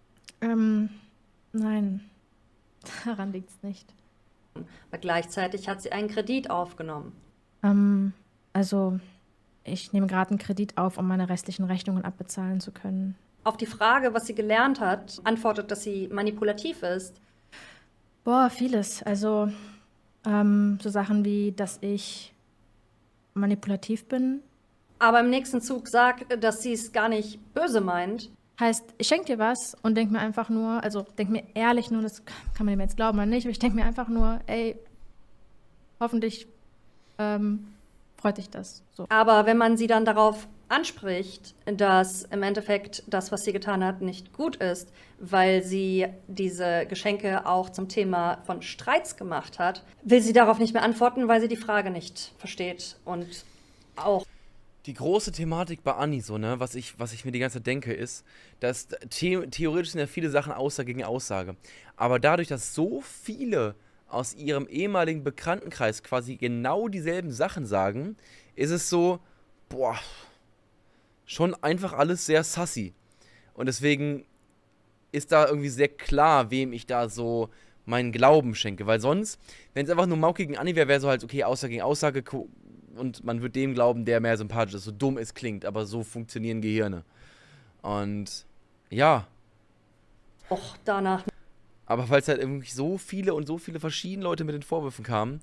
Ähm, nein, daran liegt's nicht. Aber gleichzeitig hat sie einen Kredit aufgenommen. Ähm, also, ich nehme gerade einen Kredit auf, um meine restlichen Rechnungen abbezahlen zu können. Auf die Frage, was sie gelernt hat, antwortet, dass sie manipulativ ist. Boah, vieles. Also, ähm, so Sachen wie, dass ich manipulativ bin. Aber im nächsten Zug sagt, dass sie es gar nicht böse meint. Heißt, ich schenke dir was und denk mir einfach nur, also denk mir ehrlich nur, das kann man mir jetzt glauben oder nicht, aber ich denke mir einfach nur, ey, hoffentlich ähm, freut dich das. So. Aber wenn man sie dann darauf anspricht, dass im Endeffekt das, was sie getan hat, nicht gut ist, weil sie diese Geschenke auch zum Thema von Streits gemacht hat, will sie darauf nicht mehr antworten, weil sie die Frage nicht versteht und auch. Die große Thematik bei Anni, so, ne, was ich, was ich mir die ganze Zeit denke, ist, dass the theoretisch sind ja viele Sachen Aussage gegen Aussage. Aber dadurch, dass so viele aus ihrem ehemaligen Bekanntenkreis quasi genau dieselben Sachen sagen, ist es so, boah, schon einfach alles sehr sassy. Und deswegen ist da irgendwie sehr klar, wem ich da so meinen Glauben schenke. Weil sonst, wenn es einfach nur Mauki gegen Anni wäre, wäre so halt, okay, Aussage gegen Aussage, und man wird dem glauben, der mehr sympathisch ist, so dumm es klingt, aber so funktionieren Gehirne. Und ja. Auch danach. Aber weil es halt irgendwie so viele und so viele verschiedene Leute mit den Vorwürfen kamen,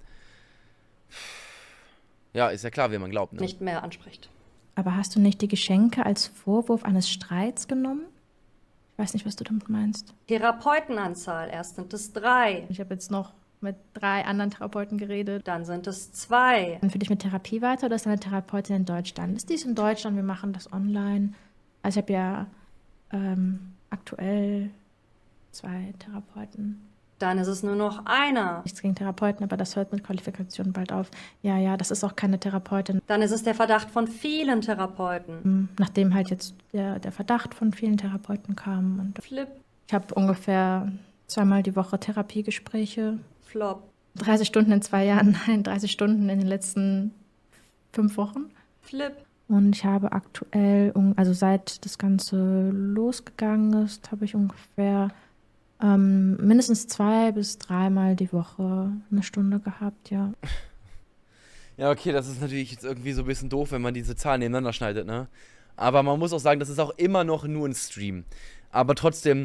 ja, ist ja klar, wen man glaubt. Ne? Nicht mehr anspricht. Aber hast du nicht die Geschenke als Vorwurf eines Streits genommen? Ich weiß nicht, was du damit meinst. Therapeutenanzahl, erst sind es drei. Ich habe jetzt noch mit drei anderen Therapeuten geredet. Dann sind es zwei. Dann fühle ich mit Therapie weiter oder ist deine Therapeutin in Deutschland? Ist dies in Deutschland? Wir machen das online. Also ich habe ja ähm, aktuell zwei Therapeuten. Dann ist es nur noch einer. Nichts gegen Therapeuten, aber das hört mit Qualifikation bald auf. Ja, ja, das ist auch keine Therapeutin. Dann ist es der Verdacht von vielen Therapeuten. Nachdem halt jetzt der, der Verdacht von vielen Therapeuten kam. Und Flip. Ich habe ungefähr zweimal die Woche Therapiegespräche. Flop. dreißig Stunden in zwei Jahren, nein, dreißig Stunden in den letzten fünf Wochen. Flip. Und ich habe aktuell, also seit das Ganze losgegangen ist, habe ich ungefähr ähm, mindestens zwei bis dreimal die Woche eine Stunde gehabt, ja. Ja, okay, das ist natürlich jetzt irgendwie so ein bisschen doof, wenn man diese Zahlen nebeneinander schneidet, ne? Aber man muss auch sagen, das ist auch immer noch nur ein Stream. Aber trotzdem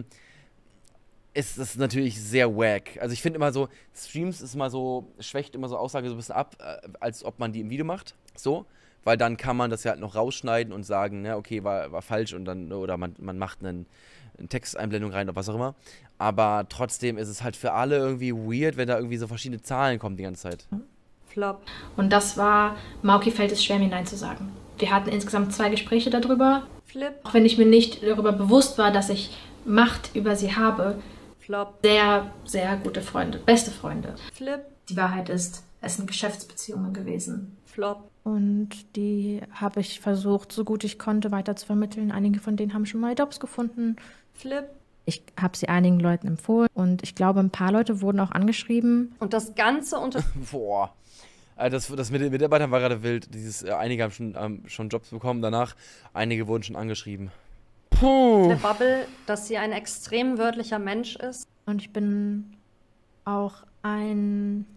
ist das natürlich sehr wack. Also ich finde immer so, Streams ist immer so, schwächt immer so Aussage so ein bisschen ab, äh, als ob man die im Video macht. So. Weil dann kann man das ja halt noch rausschneiden und sagen, ne, okay, war, war falsch und dann, oder man, man macht einen, eine Texteinblendung rein oder was auch immer. Aber trotzdem ist es halt für alle irgendwie weird, wenn da irgendwie so verschiedene Zahlen kommen die ganze Zeit. Flop. Und das war, Mauki fällt es schwer, mir Nein zu sagen. Wir hatten insgesamt zwei Gespräche darüber. Flip. Auch wenn ich mir nicht darüber bewusst war, dass ich Macht über sie habe. Flop. Sehr, sehr gute Freunde, beste Freunde. Flip. Die Wahrheit ist, es sind Geschäftsbeziehungen gewesen. Flop. Und die habe ich versucht, so gut ich konnte, weiter zu vermitteln. Einige von denen haben schon neue Jobs gefunden. Flip. Ich habe sie einigen Leuten empfohlen und ich glaube, ein paar Leute wurden auch angeschrieben. Und das Ganze unter... Boah. Also das, das mit den Mitarbeitern war gerade wild. Dieses, äh, einige haben schon, ähm, schon Jobs bekommen, danach einige wurden schon angeschrieben. Puh. der Bubble, dass sie ein extrem wörtlicher Mensch ist. Und ich bin auch ein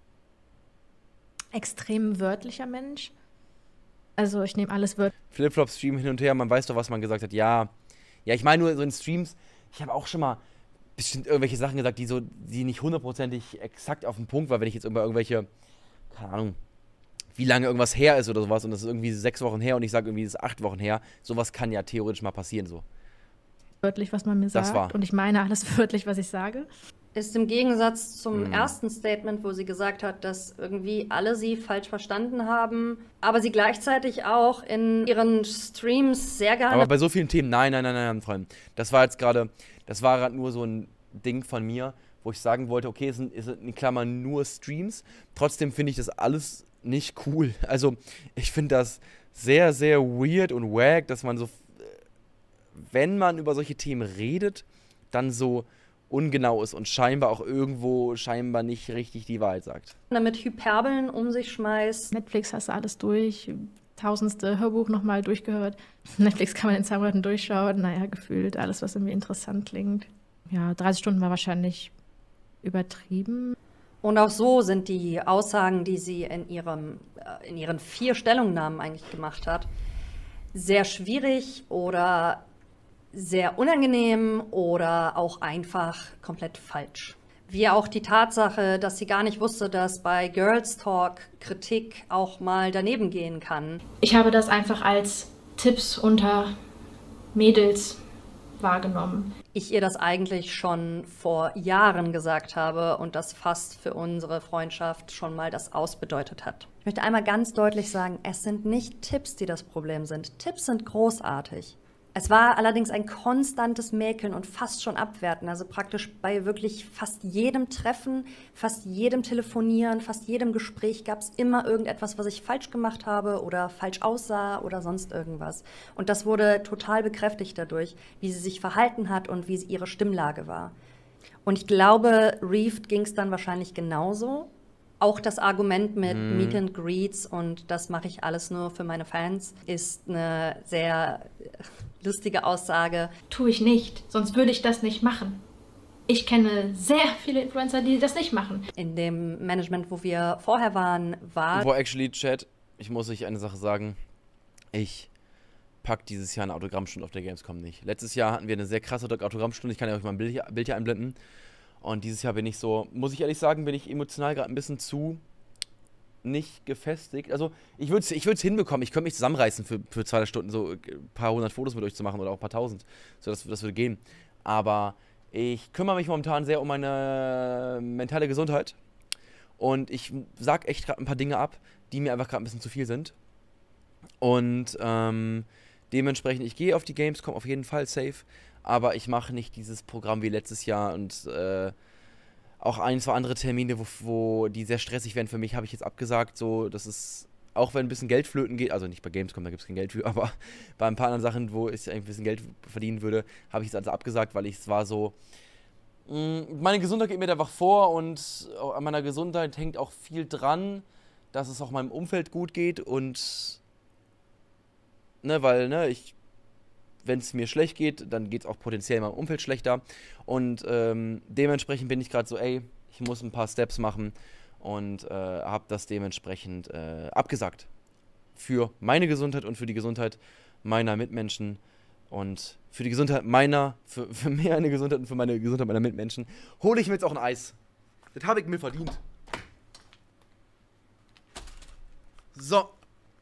extrem wörtlicher Mensch. Also ich nehme alles wörtlich. Flipflop-Stream hin und her, man weiß doch, was man gesagt hat. Ja, ja, ich meine nur so in Streams, ich habe auch schon mal bestimmt irgendwelche Sachen gesagt, die so, die nicht hundertprozentig exakt auf den Punkt war, wenn ich jetzt über irgendwelche, keine Ahnung, wie lange irgendwas her ist oder sowas und das ist irgendwie sechs Wochen her und ich sage irgendwie, das ist acht Wochen her. Sowas kann ja theoretisch mal passieren so. Wörtlich, was man mir Das sagt. war. Und ich meine alles wörtlich, was ich sage. Ist im Gegensatz zum Mhm. ersten Statement, wo sie gesagt hat, dass irgendwie alle sie falsch verstanden haben, aber sie gleichzeitig auch in ihren Streams sehr gerne... Aber bei so vielen Themen, nein, nein, nein, nein, Freunde. Das war jetzt gerade, das war gerade nur so ein Ding von mir, wo ich sagen wollte, okay, es sind, es sind in Klammern nur Streams. Trotzdem finde ich das alles nicht cool. Also, ich finde das sehr, sehr weird und wack, dass man so, wenn man über solche Themen redet, dann so ungenau ist und scheinbar auch irgendwo scheinbar nicht richtig die Wahrheit sagt. mit Hyperbeln um sich schmeißt. Netflix hast du alles durch. Tausendste Hörbuch nochmal durchgehört. Netflix kann man in zwei Monaten durchschauen. Naja, gefühlt alles, was irgendwie interessant klingt. ja, dreißig Stunden war wahrscheinlich übertrieben. Und auch so sind die Aussagen, die sie in, ihrem, in ihren vier Stellungnahmen eigentlich gemacht hat, sehr schwierig oder sehr unangenehm oder auch einfach komplett falsch. Wie auch die Tatsache, dass sie gar nicht wusste, dass bei Girls Talk Kritik auch mal daneben gehen kann. Ich habe das einfach als Tipps unter Mädels wahrgenommen. Ich ihr das eigentlich schon vor Jahren gesagt habe und das fast für unsere Freundschaft schon mal das ausbedeutet hat. Ich möchte einmal ganz deutlich sagen, es sind nicht Tipps, die das Problem sind. Tipps sind großartig. Es war allerdings ein konstantes Mäkeln und fast schon Abwerten. Also praktisch bei wirklich fast jedem Treffen, fast jedem Telefonieren, fast jedem Gespräch gab es immer irgendetwas, was ich falsch gemacht habe oder falsch aussah oder sonst irgendwas. Und das wurde total bekräftigt dadurch, wie sie sich verhalten hat und wie sie ihre Stimmlage war. Und ich glaube, Reefed ging es dann wahrscheinlich genauso. Auch das Argument mit mm. Meet and Greets und das mache ich alles nur für meine Fans ist eine sehr lustige Aussage. Tue ich nicht, sonst würde ich das nicht machen. Ich kenne sehr viele Influencer, die das nicht machen. In dem Management, wo wir vorher waren, war... Wo actually, Chat, ich muss euch eine Sache sagen. Ich pack dieses Jahr eine Autogrammstunde auf der Gamescom nicht. Letztes Jahr hatten wir eine sehr krasse Autogrammstunde. Ich kann ja euch mal ein Bild hier, Bild hier einblenden. Und dieses Jahr bin ich so, muss ich ehrlich sagen, bin ich emotional gerade ein bisschen zu nicht gefestigt. Also ich würde es ich würd's hinbekommen, ich könnte mich zusammenreißen für, für zwei Stunden so ein paar hundert Fotos mit euch zu machen oder auch ein paar tausend. So, das, das würde gehen. Aber ich kümmere mich momentan sehr um meine mentale Gesundheit. Und ich sag echt gerade ein paar Dinge ab, die mir einfach gerade ein bisschen zu viel sind. Und ähm, dementsprechend, ich gehe auf die Gamescom auf jeden Fall safe. Aber ich mache nicht dieses Programm wie letztes Jahr und äh, auch ein, zwei andere Termine, wo, wo die sehr stressig werden für mich, habe ich jetzt abgesagt. So, das ist, auch wenn ein bisschen Geld flöten geht, also nicht bei Gamescom, da gibt es kein Geld für, aber bei ein paar anderen Sachen, wo ich ein bisschen Geld verdienen würde, habe ich es also abgesagt, weil ich es war so, mh, meine Gesundheit geht mir da einfach vor und an meiner Gesundheit hängt auch viel dran, dass es auch meinem Umfeld gut geht und, ne, weil, ne, ich, wenn es mir schlecht geht, dann geht es auch potenziell meinem Umfeld schlechter. Und ähm, dementsprechend bin ich gerade so, ey, ich muss ein paar Steps machen und äh, habe das dementsprechend äh, abgesagt. Für meine Gesundheit und für die Gesundheit meiner Mitmenschen und für die Gesundheit meiner, für, für meine Gesundheit und für meine Gesundheit meiner Mitmenschen hole ich mir jetzt auch ein Eis. Das habe ich mir verdient. So.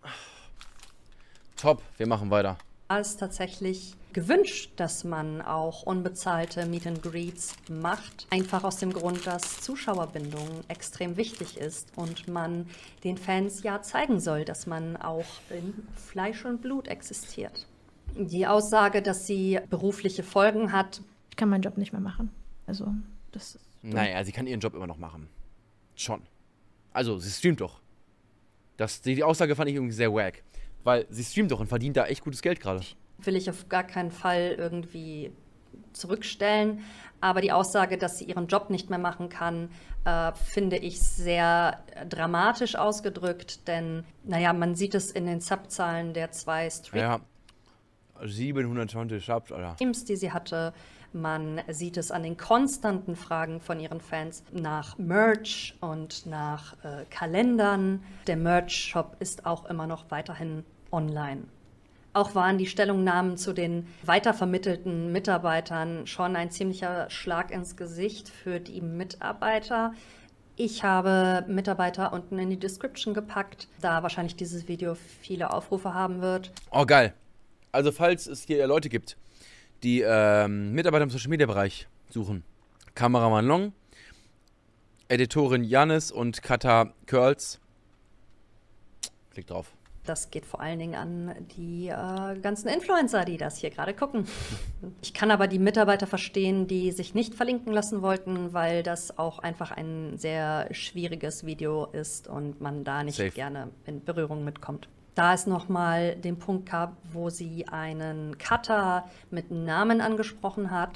Top, wir machen weiter. Es ist tatsächlich gewünscht, dass man auch unbezahlte Meet and Greets macht. Einfach aus dem Grund, dass Zuschauerbindung extrem wichtig ist und man den Fans ja zeigen soll, dass man auch in Fleisch und Blut existiert. Die Aussage, dass sie berufliche Folgen hat. Ich kann meinen Job nicht mehr machen. Also, das ist dumm. Naja, sie kann ihren Job immer noch machen. Schon. Also, sie streamt doch. Das, die, die Aussage fand ich irgendwie sehr wack. Weil sie streamt doch und verdient da echt gutes Geld gerade. Will ich auf gar keinen Fall irgendwie zurückstellen. Aber die Aussage, dass sie ihren Job nicht mehr machen kann, äh, finde ich sehr dramatisch ausgedrückt. Denn, naja, man sieht es in den Subzahlen der zwei Streams, Ja, siebenhundertzwanzig Subs, Alter. die sie hatte. Man sieht es an den konstanten Fragen von ihren Fans nach Merch und nach äh, Kalendern. Der Merch-Shop ist auch immer noch weiterhin online. Auch waren die Stellungnahmen zu den weitervermittelten Mitarbeitern schon ein ziemlicher Schlag ins Gesicht für die Mitarbeiter. Ich habe Mitarbeiter unten in die Description gepackt, da wahrscheinlich dieses Video viele Aufrufe haben wird. Oh, geil. Also, falls es hier Leute gibt, die ähm, Mitarbeiter im Social-Media-Bereich suchen. Kameramann Long, Editorin Janis und Kata Curls. Klick drauf. Das geht vor allen Dingen an die äh, ganzen Influencer, die das hier gerade gucken. Ich kann aber die Mitarbeiter verstehen, die sich nicht verlinken lassen wollten, weil das auch einfach ein sehr schwieriges Video ist und man da nicht Safe. gerne in Berührung mitkommt. Da es nochmal den Punkt gab, wo sie einen Cutter mit Namen angesprochen hat,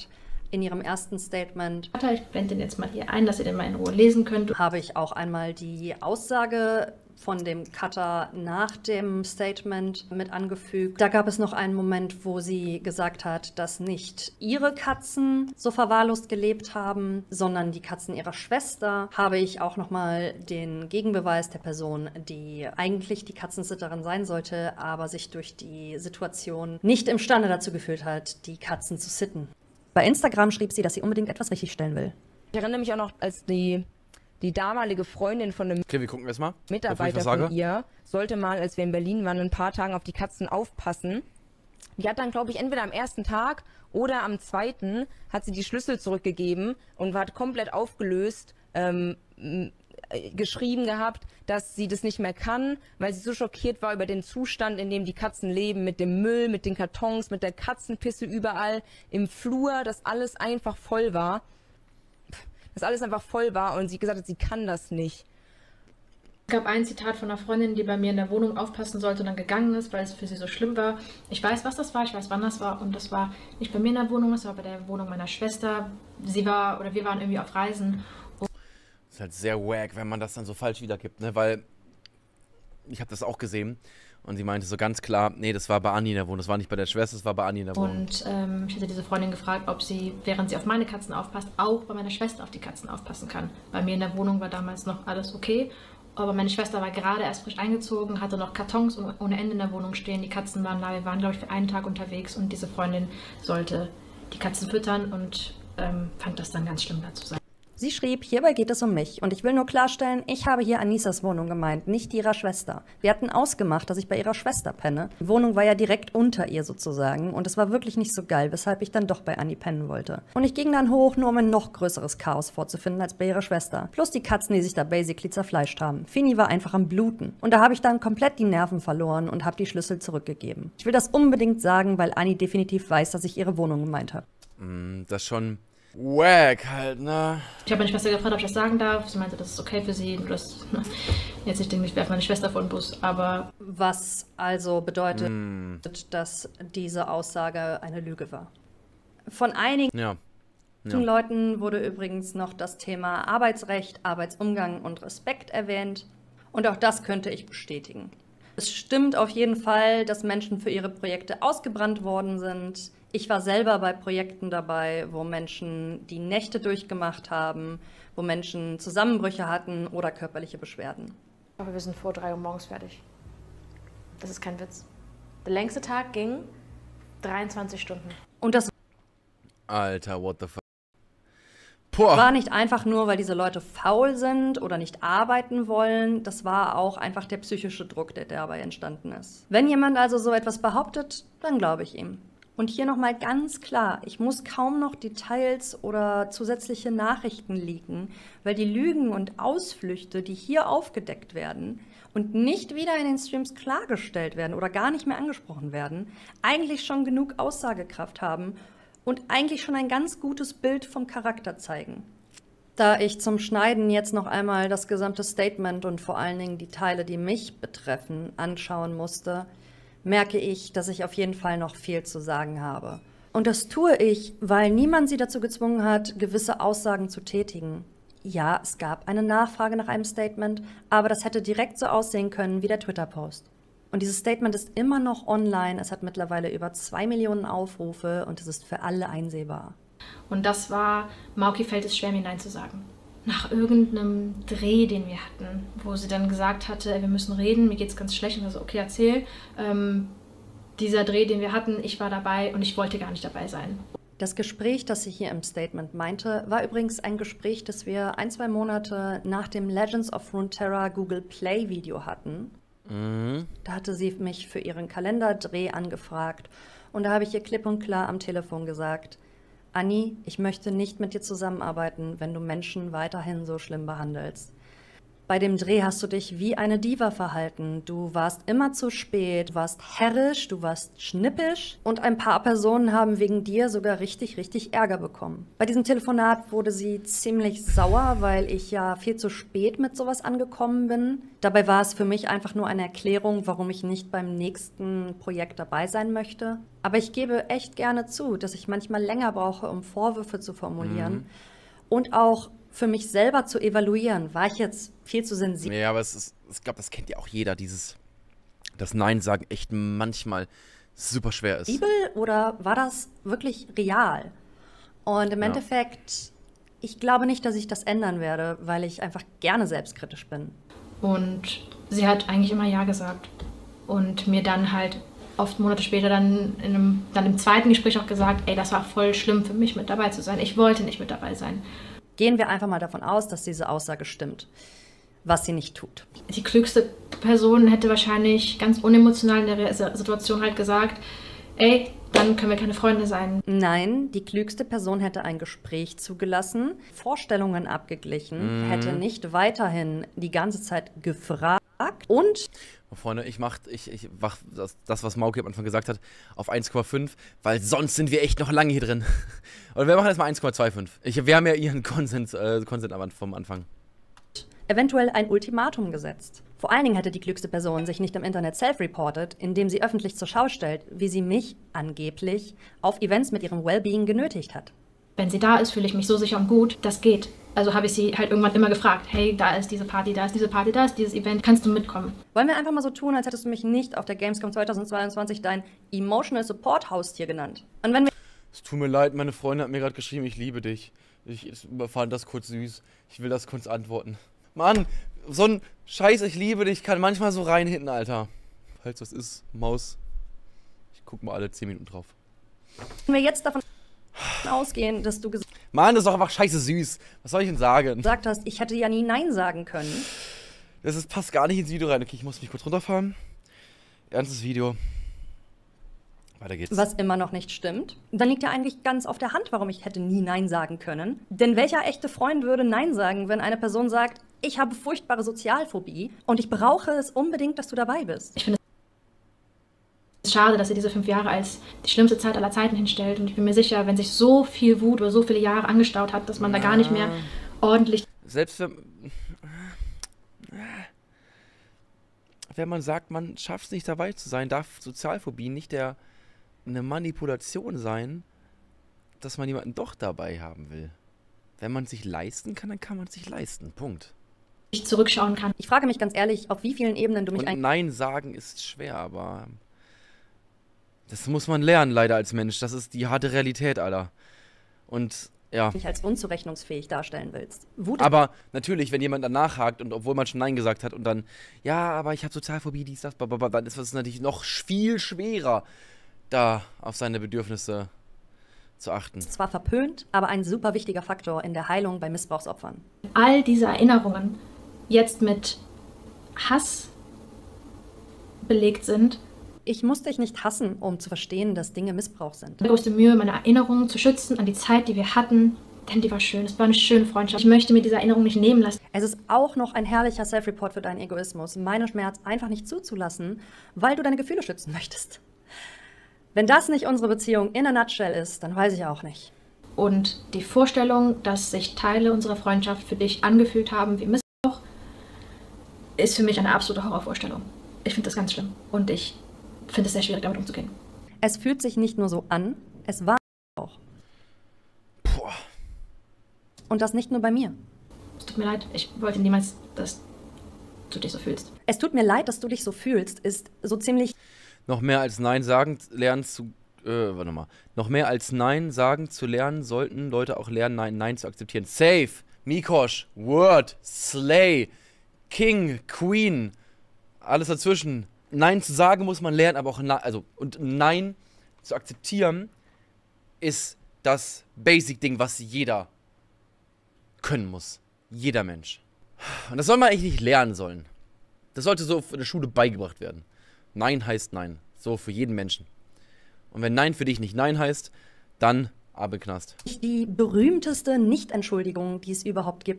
In ihrem ersten Statement Ich blende den jetzt mal hier ein, dass ihr den mal in Ruhe lesen könnt. habe ich auch einmal die Aussage von dem Cutter nach dem Statement mit angefügt. Da gab es noch einen Moment, wo sie gesagt hat, dass nicht ihre Katzen so verwahrlost gelebt haben, sondern die Katzen ihrer Schwester. Habe ich auch nochmal den Gegenbeweis der Person, die eigentlich die Katzensitterin sein sollte, aber sich durch die Situation nicht imstande dazu gefühlt hat, die Katzen zu sitten. Bei Instagram schrieb sie, dass sie unbedingt etwas richtigstellen will. Ich erinnere mich auch noch, als die, die damalige Freundin von einem Okay, wir gucken erstmal. Mitarbeiter von ihr sollte mal, als wir in Berlin waren, ein paar Tagen auf die Katzen aufpassen. Die hat dann, glaube ich, entweder am ersten Tag oder am zweiten hat sie die Schlüssel zurückgegeben und war komplett aufgelöst, ähm, geschrieben gehabt, dass sie das nicht mehr kann, weil sie so schockiert war über den Zustand, in dem die Katzen leben, mit dem Müll, mit den Kartons, mit der Katzenpisse überall im Flur, dass alles einfach voll war. Dass alles einfach voll war und sie gesagt hat, sie kann das nicht. Es gab ein Zitat von einer Freundin, die bei mir in der Wohnung aufpassen sollte und dann gegangen ist, weil es für sie so schlimm war. Ich weiß, was das war, ich weiß, wann das war und das war nicht bei mir in der Wohnung, das war bei der Wohnung meiner Schwester. Sie war, oder wir waren irgendwie auf Reisen. Das ist halt sehr wack, wenn man das dann so falsch wiedergibt, ne? Weil ich habe das auch gesehen und sie meinte so ganz klar, nee, das war bei Anni in der Wohnung, das war nicht bei der Schwester, das war bei Anni in der Wohnung. Und ähm, ich hatte diese Freundin gefragt, ob sie, während sie auf meine Katzen aufpasst, auch bei meiner Schwester auf die Katzen aufpassen kann. Bei mir in der Wohnung war damals noch alles okay, aber meine Schwester war gerade erst frisch eingezogen, hatte noch Kartons ohne Ende in der Wohnung stehen, die Katzen waren da, wir waren, glaube ich, für einen Tag unterwegs und diese Freundin sollte die Katzen füttern und ähm, fand das dann ganz schlimm, da zu sein. Sie schrieb, hierbei geht es um mich und ich will nur klarstellen, ich habe hier Anisas Wohnung gemeint, nicht die ihrer Schwester. Wir hatten ausgemacht, dass ich bei ihrer Schwester penne. Die Wohnung war ja direkt unter ihr sozusagen und es war wirklich nicht so geil, weshalb ich dann doch bei Anni pennen wollte. Und ich ging dann hoch, nur um ein noch größeres Chaos vorzufinden als bei ihrer Schwester. Plus die Katzen, die sich da basically zerfleischt haben. Fini war einfach am Bluten. Und da habe ich dann komplett die Nerven verloren und habe die Schlüssel zurückgegeben. Ich will das unbedingt sagen, weil Anni definitiv weiß, dass ich ihre Wohnung gemeint habe. Mm, das schon wack halt, ne? Ich habe meine Schwester gefragt, ob ich das sagen darf. Sie meinte, das ist okay für sie. Das, jetzt ich denke, ich werfe meine Schwester vor den Bus, aber... Was also bedeutet, Mm. dass diese Aussage eine Lüge war. Von einigen Ja. Ja. Leuten wurde übrigens noch das Thema Arbeitsrecht, Arbeitsumgang und Respekt erwähnt. Und auch das könnte ich bestätigen. Es stimmt auf jeden Fall, dass Menschen für ihre Projekte ausgebrannt worden sind. Ich war selber bei Projekten dabei, wo Menschen die Nächte durchgemacht haben, wo Menschen Zusammenbrüche hatten oder körperliche Beschwerden. Aber wir sind vor drei Uhr morgens fertig. Das ist kein Witz. Der längste Tag ging dreiundzwanzig Stunden. Und das Alter, what the fuck. Boah. war nicht einfach nur, weil diese Leute faul sind oder nicht arbeiten wollen. Das war auch einfach der psychische Druck, der dabei entstanden ist. Wenn jemand also so etwas behauptet, dann glaube ich ihm. Und hier nochmal ganz klar, ich muss kaum noch Details oder zusätzliche Nachrichten leaken, weil die Lügen und Ausflüchte, die hier aufgedeckt werden und nicht wieder in den Streams klargestellt werden oder gar nicht mehr angesprochen werden, eigentlich schon genug Aussagekraft haben und eigentlich schon ein ganz gutes Bild vom Charakter zeigen. Da ich zum Schneiden jetzt noch einmal das gesamte Statement und vor allen Dingen die Teile, die mich betreffen, anschauen musste, merke ich, dass ich auf jeden Fall noch viel zu sagen habe. Und das tue ich, weil niemand sie dazu gezwungen hat, gewisse Aussagen zu tätigen. Ja, es gab eine Nachfrage nach einem Statement, aber das hätte direkt so aussehen können wie der Twitter-Post. Und dieses Statement ist immer noch online, es hat mittlerweile über zwei Millionen Aufrufe und es ist für alle einsehbar. Und das war, Mauki fällt es schwer, mir Nein zu sagen. Nach irgendeinem Dreh, den wir hatten, wo sie dann gesagt hatte, ey, wir müssen reden, mir geht's ganz schlecht. Und ich so, okay, erzähl. Ähm, dieser Dreh, den wir hatten, ich war dabei und ich wollte gar nicht dabei sein. Das Gespräch, das sie hier im Statement meinte, war übrigens ein Gespräch, das wir ein, zwei Monate nach dem Legends of Runeterra Google Play Video hatten. Mhm. Da hatte sie mich für ihren Kalenderdreh angefragt und da habe ich ihr klipp und klar am Telefon gesagt, Anni, ich möchte nicht mit dir zusammenarbeiten, wenn du Menschen weiterhin so schlimm behandelst. Bei dem Dreh hast du dich wie eine Diva verhalten. Du warst immer zu spät, warst herrisch, du warst schnippisch und ein paar Personen haben wegen dir sogar richtig, richtig Ärger bekommen. Bei diesem Telefonat wurde sie ziemlich sauer, weil ich ja viel zu spät mit sowas angekommen bin. Dabei war es für mich einfach nur eine Erklärung, warum ich nicht beim nächsten Projekt dabei sein möchte. Aber ich gebe echt gerne zu, dass ich manchmal länger brauche, um Vorwürfe zu formulieren mhm. und auch für mich selber zu evaluieren. War ich jetzt viel zu sensibel? Ja, aber es ist, ich glaube, das kennt ja auch jeder, dieses, das Nein sagen echt manchmal super schwer ist. Oder war das wirklich real? Und im ja. Endeffekt, ich glaube nicht, dass ich das ändern werde, weil ich einfach gerne selbstkritisch bin. Und sie hat eigentlich immer Ja gesagt. Und mir dann halt oft Monate später dann, in einem, dann im zweiten Gespräch auch gesagt, ey, das war voll schlimm für mich, mit dabei zu sein. Ich wollte nicht mit dabei sein. Gehen wir einfach mal davon aus, dass diese Aussage stimmt, was sie nicht tut. Die klügste Person hätte wahrscheinlich ganz unemotional in der Situation halt gesagt, ey, dann können wir keine Freunde sein. Nein, die klügste Person hätte ein Gespräch zugelassen, Vorstellungen abgeglichen, mhm. hätte nicht weiterhin die ganze Zeit gefragt und... Oh, Freunde, ich mach, ich, ich mach das, das, was Mauki am Anfang gesagt hat, auf eins Komma fünf, weil sonst sind wir echt noch lange hier drin. Oder wir machen jetzt mal eins Komma fünfundzwanzig. Ich, wir haben ja ihren Konsens, äh, Konsens vom Anfang. Eventuell ein Ultimatum gesetzt. Vor allen Dingen hätte die klügste Person sich nicht im Internet self-reported, indem sie öffentlich zur Schau stellt, wie sie mich angeblich auf Events mit ihrem Wellbeing genötigt hat. Wenn sie da ist, fühle ich mich so sicher und gut, das geht. Also habe ich sie halt irgendwann immer gefragt, hey, da ist diese Party, da ist diese Party, da ist dieses Event, kannst du mitkommen? Wollen wir einfach mal so tun, als hättest du mich nicht auf der Gamescom zweitausendzweiundzwanzig dein Emotional Support Haustier genannt? Und wenn wir... Es tut mir leid, meine Freundin hat mir gerade geschrieben, ich liebe dich. Ich, ich fand das kurz süß. Ich will das kurz antworten. Mann, so ein Scheiß, ich liebe dich, kann manchmal so rein hinten, Alter. Falls das ist, Maus. Ich guck mal alle zehn Minuten drauf. Wenn wir jetzt davon ausgehen, dass du gesagt Mann, das ist doch einfach scheiße süß. Was soll ich denn sagen? gesagt hast, ich hätte ja nie Nein sagen können. Das ist, passt gar nicht ins Video rein. Okay, ich muss mich kurz runterfahren. Ernstes Video. Weiter geht's. Was immer noch nicht stimmt. Dann liegt ja eigentlich ganz auf der Hand, warum ich hätte nie Nein sagen können. Denn welcher echte Freund würde Nein sagen, wenn eine Person sagt, ich habe furchtbare Sozialphobie und ich brauche es unbedingt, dass du dabei bist? Ich finde es schade, dass sie diese fünf Jahre als die schlimmste Zeit aller Zeiten hinstellt. Und ich bin mir sicher, wenn sich so viel Wut über so viele Jahre angestaut hat, dass man ja. da gar nicht mehr ordentlich... Selbst wenn... Wenn man sagt, man schafft es nicht dabei zu sein, darf Sozialphobie nicht der eine Manipulation sein, dass man jemanden doch dabei haben will. Wenn man es sich leisten kann, dann kann man es sich leisten. Punkt. Ich zurückschauen kann. Ich frage mich ganz ehrlich, auf wie vielen Ebenen du mich... Und Nein sagen ist schwer, aber... Das muss man lernen, leider, als Mensch. Das ist die harte Realität, Alter. Und, ja. Mich als unzurechnungsfähig darstellen willst. Wut aber natürlich, wenn jemand danach hakt und obwohl man schon Nein gesagt hat und dann, ja, aber ich habe Sozialphobie, dies, das, blablabla, dann ist es natürlich noch viel schwerer, da auf seine Bedürfnisse zu achten. Ist zwar verpönt, aber ein super wichtiger Faktor in der Heilung bei Missbrauchsopfern. All diese Erinnerungen jetzt mit Hass belegt sind. Ich muss dich nicht hassen, um zu verstehen, dass Dinge Missbrauch sind. Die größte Mühe, meine Erinnerungen zu schützen an die Zeit, die wir hatten, denn die war schön. Es war eine schöne Freundschaft. Ich möchte mir diese Erinnerung nicht nehmen lassen. Es ist auch noch ein herrlicher Self-Report für deinen Egoismus, meinen Schmerz einfach nicht zuzulassen, weil du deine Gefühle schützen möchtest. Wenn das nicht unsere Beziehung in a nutshell ist, dann weiß ich auch nicht. Und die Vorstellung, dass sich Teile unserer Freundschaft für dich angefühlt haben wie Missbrauch, ist für mich eine absolute Horrorvorstellung. Ich finde das ganz schlimm. Und ich finde es sehr schwierig, damit umzugehen. Es fühlt sich nicht nur so an, es war auch. Boah. Und das nicht nur bei mir. Es tut mir leid, ich wollte niemals, dass du dich so fühlst. Es tut mir leid, dass du dich so fühlst, ist so ziemlich... Noch mehr als Nein sagen lernen zu... Äh, warte mal. Noch mehr als Nein sagen zu lernen, sollten Leute auch lernen, Nein, Nein zu akzeptieren. Safe, Mikosch, Word, Slay, King, Queen, alles dazwischen. Nein zu sagen muss man lernen, aber auch Nein, also, und Nein zu akzeptieren ist das Basic-Ding, was jeder können muss. Jeder Mensch. Und das soll man eigentlich nicht lernen sollen. Das sollte so in der Schule beigebracht werden. Nein heißt Nein. So für jeden Menschen. Und wenn Nein für dich nicht Nein heißt, dann ab in den Knast. Die berühmteste Nichtentschuldigung, die es überhaupt gibt.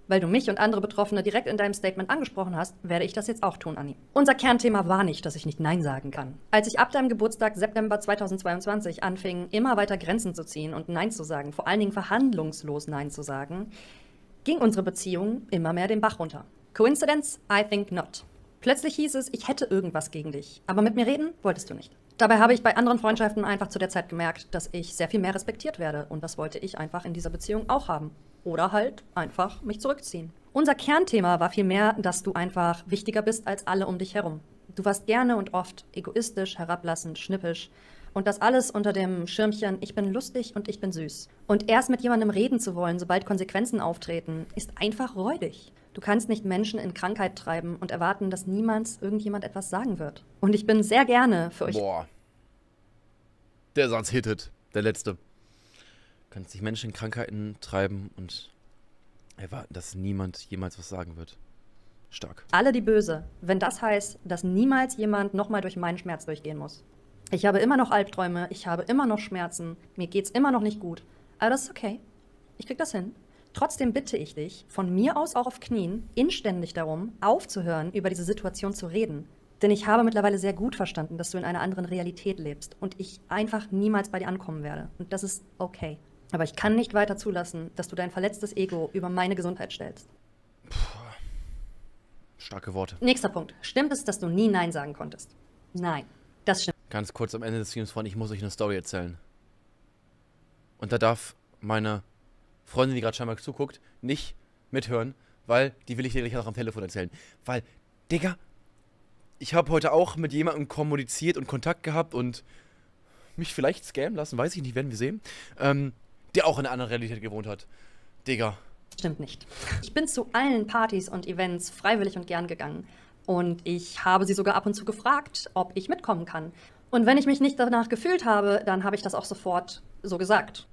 Weil du mich und andere Betroffene direkt in deinem Statement angesprochen hast, werde ich das jetzt auch tun, Anni. Unser Kernthema war nicht, dass ich nicht Nein sagen kann. Als ich ab deinem Geburtstag September zweitausendzweiundzwanzig anfing, immer weiter Grenzen zu ziehen und Nein zu sagen, vor allen Dingen verhandlungslos Nein zu sagen, ging unsere Beziehung immer mehr den Bach runter. Coincidence? I think not. Plötzlich hieß es, ich hätte irgendwas gegen dich, aber mit mir reden wolltest du nicht. Dabei habe ich bei anderen Freundschaften einfach zu der Zeit gemerkt, dass ich sehr viel mehr respektiert werde und das wollte ich einfach in dieser Beziehung auch haben. Oder halt einfach mich zurückziehen. Unser Kernthema war vielmehr, dass du einfach wichtiger bist als alle um dich herum. Du warst gerne und oft egoistisch, herablassend, schnippisch. Und das alles unter dem Schirmchen, ich bin lustig und ich bin süß. Und erst mit jemandem reden zu wollen, sobald Konsequenzen auftreten, ist einfach räudig. Du kannst nicht Menschen in Krankheit treiben und erwarten, dass niemals irgendjemand etwas sagen wird. Und ich bin sehr gerne für euch... Boah. Der Satz hittet. Der letzte. Du kannst nicht Menschen in Krankheiten treiben und erwarten, dass niemand jemals was sagen wird. Stark. Alle die Böse, wenn das heißt, dass niemals jemand nochmal durch meinen Schmerz durchgehen muss. Ich habe immer noch Albträume, ich habe immer noch Schmerzen, mir geht's immer noch nicht gut. Aber das ist okay. Ich krieg das hin. Trotzdem bitte ich dich, von mir aus auch auf Knien, inständig darum, aufzuhören, über diese Situation zu reden. Denn ich habe mittlerweile sehr gut verstanden, dass du in einer anderen Realität lebst und ich einfach niemals bei dir ankommen werde. Und das ist okay. Aber ich kann nicht weiter zulassen, dass du dein verletztes Ego über meine Gesundheit stellst. Puh. Starke Worte. Nächster Punkt. Stimmt es, dass du nie Nein sagen konntest? Nein, das stimmt. Ganz kurz am Ende des Streams, Freunde, ich muss euch eine Story erzählen. Und da darf meine Freundin, die gerade scheinbar zuguckt, nicht mithören, weil die will ich dir gleich auch am Telefon erzählen. Weil, Digga, ich habe heute auch mit jemandem kommuniziert und Kontakt gehabt und mich vielleicht scammen lassen, weiß ich nicht, werden wir sehen, ähm, der auch in einer anderen Realität gewohnt hat. Digga. Stimmt nicht. Ich bin zu allen Partys und Events freiwillig und gern gegangen. Und ich habe sie sogar ab und zu gefragt, ob ich mitkommen kann. Und wenn ich mich nicht danach gefühlt habe, dann habe ich das auch sofort so gesagt.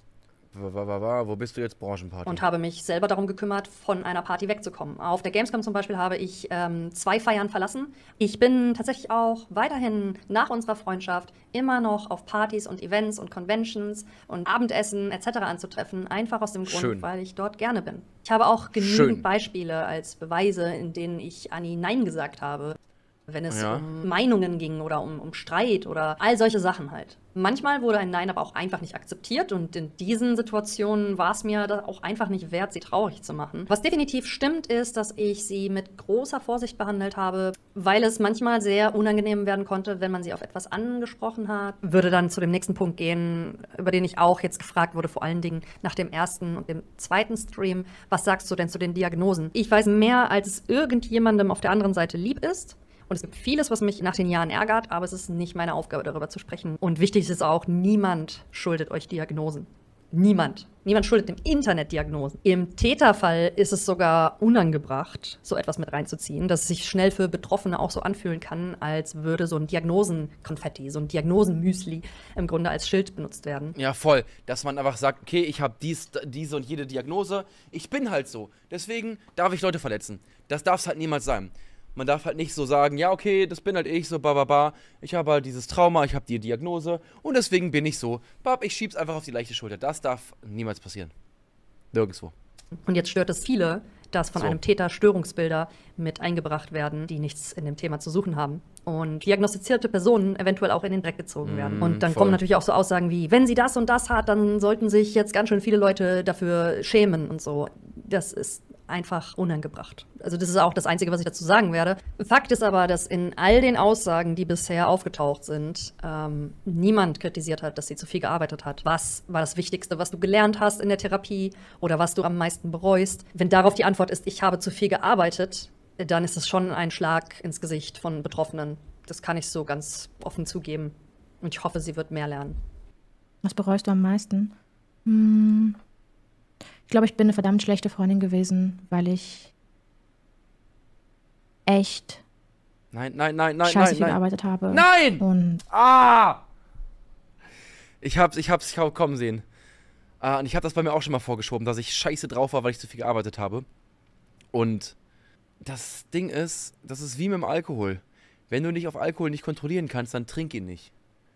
Wo bist du jetzt? Branchenparty? Und habe mich selber darum gekümmert, von einer Party wegzukommen. Auf der Gamescom zum Beispiel habe ich ähm, zwei Feiern verlassen. Ich bin tatsächlich auch weiterhin nach unserer Freundschaft immer noch auf Partys und Events und Conventions und Abendessen et cetera anzutreffen. Einfach aus dem Grund, Schön. weil ich dort gerne bin. Ich habe auch genügend Schön. Beispiele als Beweise, in denen ich Anni Nein gesagt habe. Wenn es Ja. um Meinungen ging oder um, um Streit oder all solche Sachen halt. Manchmal wurde ein Nein aber auch einfach nicht akzeptiert und in diesen Situationen war es mir da auch einfach nicht wert, sie traurig zu machen. Was definitiv stimmt, ist, dass ich sie mit großer Vorsicht behandelt habe, weil es manchmal sehr unangenehm werden konnte, wenn man sie auf etwas angesprochen hat. Würde dann zu dem nächsten Punkt gehen, über den ich auch jetzt gefragt wurde, vor allen Dingen nach dem ersten und dem zweiten Stream. Was sagst du denn zu den Diagnosen? Ich weiß mehr, als es irgendjemandem auf der anderen Seite lieb ist. Und es gibt vieles, was mich nach den Jahren ärgert, aber es ist nicht meine Aufgabe, darüber zu sprechen. Und wichtig ist auch, niemand schuldet euch Diagnosen. Niemand. Niemand schuldet dem Internet Diagnosen. Im Täterfall ist es sogar unangebracht, so etwas mit reinzuziehen, dass es sich schnell für Betroffene auch so anfühlen kann, als würde so ein Diagnosenkonfetti, so ein Diagnosenmüsli im Grunde als Schild benutzt werden. Ja, voll. Dass man einfach sagt, okay, ich habe dies, diese und jede Diagnose. Ich bin halt so. Deswegen darf ich Leute verletzen. Das darf es halt niemals sein. Man darf halt nicht so sagen, ja, okay, das bin halt ich, so bababa. Ich habe halt dieses Trauma, ich habe die Diagnose und deswegen bin ich so. Bab, ich schieb's einfach auf die leichte Schulter. Das darf niemals passieren. Nirgendwo. Und jetzt stört es viele, dass von So. einem Täter Störungsbilder mit eingebracht werden, die nichts in dem Thema zu suchen haben. Und diagnostizierte Personen eventuell auch in den Dreck gezogen werden. Und dann voll. kommen natürlich auch so Aussagen wie, wenn sie das und das hat, dann sollten sich jetzt ganz schön viele Leute dafür schämen und so. Das ist einfach unangebracht. Also das ist auch das Einzige, was ich dazu sagen werde. Fakt ist aber, dass in all den Aussagen, die bisher aufgetaucht sind, ähm, niemand kritisiert hat, dass sie zu viel gearbeitet hat. Was war das Wichtigste, was du gelernt hast in der Therapie oder was du am meisten bereust? Wenn darauf die Antwort ist, ich habe zu viel gearbeitet, dann ist es schon ein Schlag ins Gesicht von Betroffenen. Das kann ich so ganz offen zugeben. Und ich hoffe, sie wird mehr lernen. Was bereust du am meisten? Hm. Ich glaube, ich bin eine verdammt schlechte Freundin gewesen, weil ich echt Nein, nein, nein, nein, scheiße nein, viel nein. gearbeitet habe. Nein! Und Ah! Ich hab's, ich hab's kommen sehen. Ah, und ich hab das bei mir auch schon mal vorgeschoben, dass ich scheiße drauf war, weil ich zu viel gearbeitet habe. Und das Ding ist, das ist wie mit dem Alkohol. Wenn du dich auf Alkohol nicht kontrollieren kannst, dann trink ihn nicht.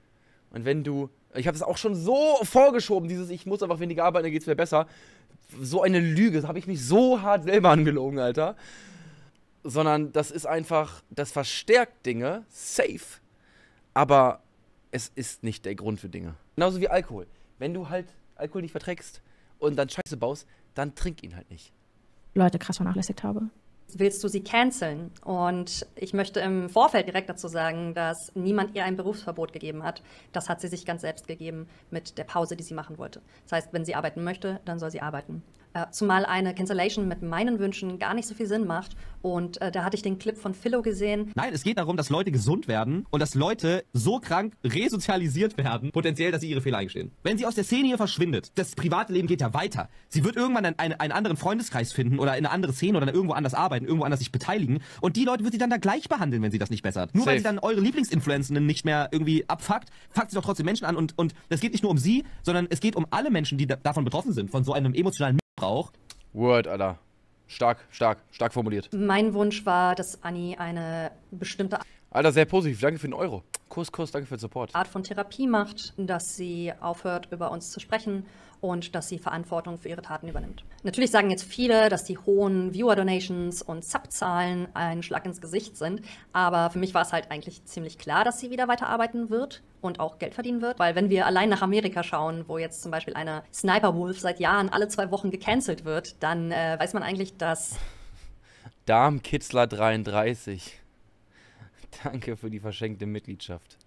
Und wenn du, ich habe das auch schon so vorgeschoben, dieses ich muss einfach weniger arbeiten, dann geht's mir besser. So eine Lüge, da habe ich mich so hart selber angelogen, Alter. Sondern das ist einfach, das verstärkt Dinge, safe, aber es ist nicht der Grund für Dinge. Genauso wie Alkohol. Wenn du halt Alkohol nicht verträgst und dann Scheiße baust, dann trink ihn halt nicht. Leute krass vernachlässigt habe. Willst du sie canceln? Und ich möchte im Vorfeld direkt dazu sagen, dass niemand ihr ein Berufsverbot gegeben hat. Das hat sie sich ganz selbst gegeben mit der Pause, die sie machen wollte. Das heißt, wenn sie arbeiten möchte, dann soll sie arbeiten. Äh, zumal eine Cancellation mit meinen Wünschen gar nicht so viel Sinn macht. Und äh, da hatte ich den Clip von Philo gesehen. Nein, es geht darum, dass Leute gesund werden und dass Leute so krank resozialisiert werden, potenziell, dass sie ihre Fehler eingestehen. Wenn sie aus der Szene hier verschwindet, das private Leben geht ja weiter. Sie wird irgendwann einen, einen, einen anderen Freundeskreis finden oder in eine andere Szene oder irgendwo anders arbeiten, irgendwo anders sich beteiligen. Und die Leute wird sie dann da gleich behandeln, wenn sie das nicht bessert. Nur Safe. weil sie dann eure Lieblingsinfluencerinnen nicht mehr irgendwie abfuckt, fuckt sie doch trotzdem Menschen an. Und, und es geht nicht nur um sie, sondern es geht um alle Menschen, die da, davon betroffen sind, von so einem emotionalen Missbrauch. Word, Alter. Stark, stark, stark formuliert. Mein Wunsch war, dass Anni eine bestimmte Alter, sehr positiv. Danke für den Euro. Kurs, Kurs, danke für den Support. Art von Therapie macht, dass sie aufhört, über uns zu sprechen und dass sie Verantwortung für ihre Taten übernimmt. Natürlich sagen jetzt viele, dass die hohen Viewer-Donations und Subzahlen ein Schlag ins Gesicht sind, aber für mich war es halt eigentlich ziemlich klar, dass sie wieder weiterarbeiten wird und auch Geld verdienen wird, weil wenn wir allein nach Amerika schauen, wo jetzt zum Beispiel eine Sniper Wolf seit Jahren alle zwei Wochen gecancelt wird, dann äh, weiß man eigentlich, dass Darmkitzler dreiunddreißig. Danke für die verschenkte Mitgliedschaft.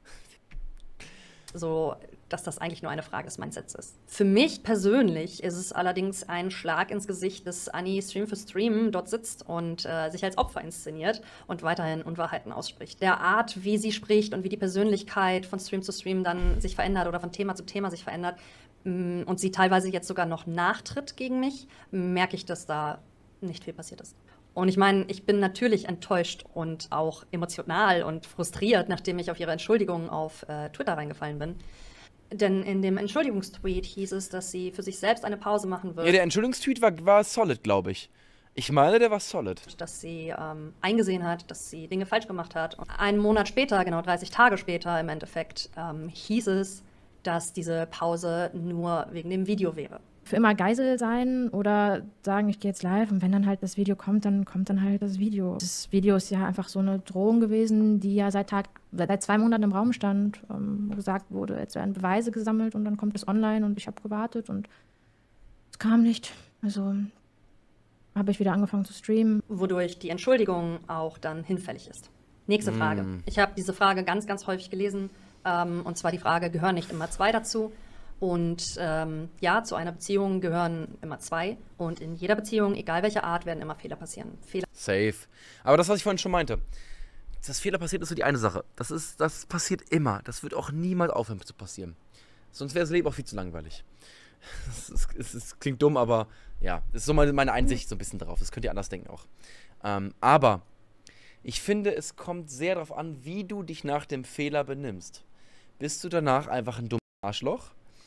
so, dass das eigentlich nur eine Frage des Mindsets ist. Für mich persönlich ist es allerdings ein Schlag ins Gesicht, dass Anni Stream für Stream dort sitzt und äh, sich als Opfer inszeniert und weiterhin Unwahrheiten ausspricht. Der Art, wie sie spricht und wie die Persönlichkeit von Stream zu Stream dann sich verändert oder von Thema zu Thema sich verändert mh, und sie teilweise jetzt sogar noch nachtritt gegen mich, merke ich, dass da nicht viel passiert ist. Und ich meine, ich bin natürlich enttäuscht und auch emotional und frustriert, nachdem ich auf ihre Entschuldigung auf äh, Twitter reingefallen bin. Denn in dem Entschuldigungstweet hieß es, dass sie für sich selbst eine Pause machen wird. Ja, der Entschuldigungstweet war, war solid, glaube ich. Ich meine, der war solid. Dass sie ähm, eingesehen hat, dass sie Dinge falsch gemacht hat. Und einen Monat später, genau dreißig Tage später im Endeffekt, ähm, hieß es, dass diese Pause nur wegen dem Video wäre. Für immer Geisel sein oder sagen, ich gehe jetzt live und wenn dann halt das Video kommt, dann kommt dann halt das Video. Das Video ist ja einfach so eine Drohung gewesen, die ja seit Tag, seit zwei Monaten im Raum stand, ähm, wo gesagt wurde, jetzt werden Beweise gesammelt und dann kommt es online und ich habe gewartet und es kam nicht. Also habe ich wieder angefangen zu streamen. Wodurch die Entschuldigung auch dann hinfällig ist. Nächste Mm. Frage. Ich habe diese Frage ganz, ganz häufig gelesen. Ähm, und zwar die Frage, gehören nicht immer zwei dazu? Und ähm, ja, zu einer Beziehung gehören immer zwei. Und in jeder Beziehung, egal welcher Art, werden immer Fehler passieren. Fehler Safe. Aber das, was ich vorhin schon meinte, dass Fehler passiert, ist so die eine Sache. Das ist, das passiert immer. Das wird auch niemals aufhören zu passieren. Sonst wäre das Leben auch viel zu langweilig. Es, ist, es, ist, klingt dumm, aber ja, das ist so meine, meine Einsicht so ein bisschen drauf. Das könnt ihr anders denken auch. Ähm, aber ich finde, es kommt sehr darauf an, wie du dich nach dem Fehler benimmst. Bist du danach einfach ein dummes Arschloch?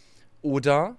Oder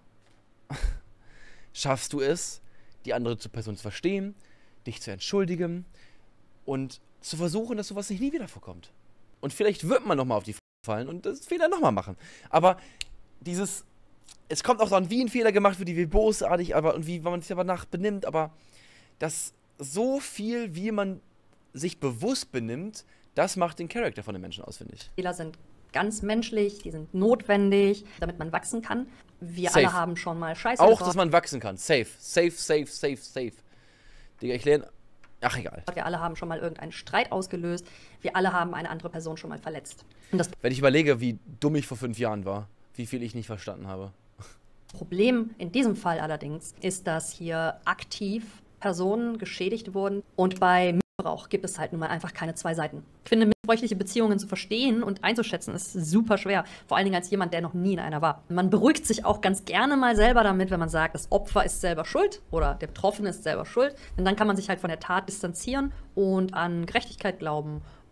schaffst du es, die andere Person zu verstehen, dich zu entschuldigen und zu versuchen, dass sowas nicht nie wieder vorkommt? Und vielleicht wird man nochmal auf die F fallen und das Fehler nochmal machen. Aber dieses, es kommt auch dann, wie ein Fehler gemacht wird, wie bosartig, aber und wie man sich aber nach benimmt, aber das so viel, wie man sich bewusst benimmt, das macht den Charakter von den Menschen aus, finde ich. Fehler sind ganz menschlich, die sind notwendig, damit man wachsen kann. Wir Safe. alle haben schon mal Scheiße Auch, gebaut. dass man wachsen kann. Safe, safe, safe, safe, safe. Digga, ich lerne... Ach, egal. Wir alle haben schon mal irgendeinen Streit ausgelöst. Wir alle haben eine andere Person schon mal verletzt. Und das Wenn ich überlege, wie dumm ich vor fünf Jahren war, wie viel ich nicht verstanden habe. Problem in diesem Fall allerdings ist, dass hier aktiv Personen geschädigt wurden und bei Missbrauch gibt es halt nun mal einfach keine zwei Seiten. Ich finde, missbräuchliche Beziehungen zu verstehen und einzuschätzen ist super schwer, vor allen Dingen als jemand, der noch nie in einer war. Man beruhigt sich auch ganz gerne mal selber damit, wenn man sagt, das Opfer ist selber schuld oder der Betroffene ist selber schuld, denn dann kann man sich halt von der Tat distanzieren und an Gerechtigkeit glauben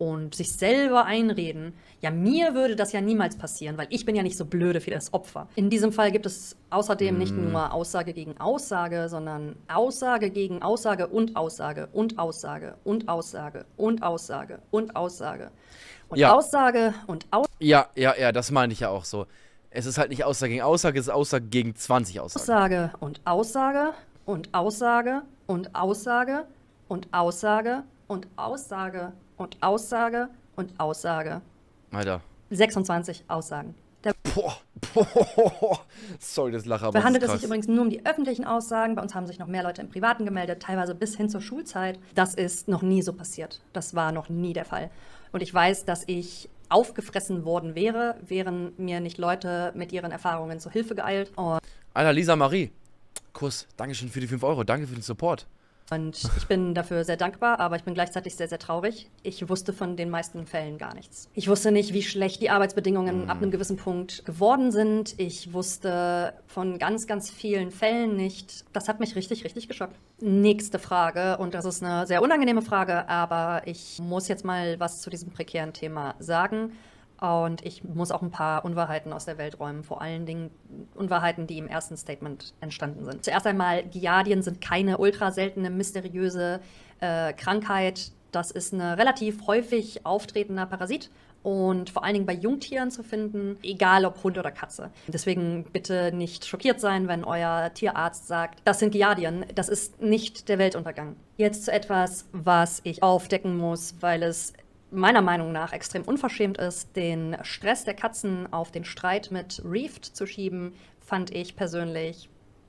und sich selber einreden, ja, mir würde das ja niemals passieren, weil ich bin ja nicht so blöde wie das Opfer. In diesem Fall gibt es außerdem nicht nur Aussage gegen Aussage, sondern Aussage gegen Aussage und Aussage und Aussage und Aussage und Aussage und Aussage und Ja. Aussage und Aussage. Ja, ja, ja, das meine ich ja auch so. Es ist halt nicht Aussage gegen Aussage, es ist Aussage gegen zwanzig Aussagen. Aussage und Aussage und Aussage und Aussage und Aussage und Aussage und Aussage und Aussage. Alter. sechsundzwanzig Aussagen. Der Boah, boah. Sorry, das Lache, aber handelt das es ist sich krass. übrigens nur um die öffentlichen Aussagen. Bei uns haben sich noch mehr Leute im Privaten gemeldet, teilweise bis hin zur Schulzeit. Das ist noch nie so passiert. Das war noch nie der Fall. Und ich weiß, dass ich aufgefressen worden wäre, wären mir nicht Leute mit ihren Erfahrungen zu Hilfe geeilt. Und Alter, Lisa Marie. Kuss. Dankeschön für die fünf Euro. Danke für den Support. Und ich bin dafür sehr dankbar, aber ich bin gleichzeitig sehr, sehr traurig. Ich wusste von den meisten Fällen gar nichts. Ich wusste nicht, wie schlecht die Arbeitsbedingungen ab einem gewissen Punkt geworden sind. Ich wusste von ganz, ganz vielen Fällen nicht. Das hat mich richtig, richtig geschockt. Nächste Frage, und das ist eine sehr unangenehme Frage, aber ich muss jetzt mal was zu diesem prekären Thema sagen. Und ich muss auch ein paar Unwahrheiten aus der Welt räumen, vor allen Dingen Unwahrheiten, die im ersten Statement entstanden sind. Zuerst einmal, Giardien sind keine ultra seltene, mysteriöse äh, Krankheit. Das ist ein relativ häufig auftretender Parasit und vor allen Dingen bei Jungtieren zu finden, egal ob Hund oder Katze. Deswegen bitte nicht schockiert sein, wenn euer Tierarzt sagt, das sind Giardien, das ist nicht der Weltuntergang. Jetzt zu etwas, was ich aufdecken muss, weil es meiner Meinung nach extrem unverschämt ist, den Stress der Katzen auf den Streit mit Reefed zu schieben, fand ich persönlich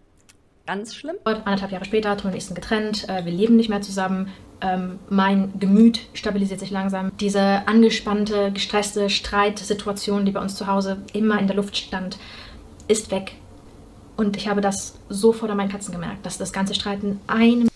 ganz schlimm. Anderthalb Jahre später, Toni und ich sind getrennt, äh, wir leben nicht mehr zusammen. Ähm, mein Gemüt stabilisiert sich langsam. Diese angespannte, gestresste Streitsituation, die bei uns zu Hause immer in der Luft stand, ist weg. Und ich habe das sofort an meinen Katzen gemerkt, dass das ganze Streiten eine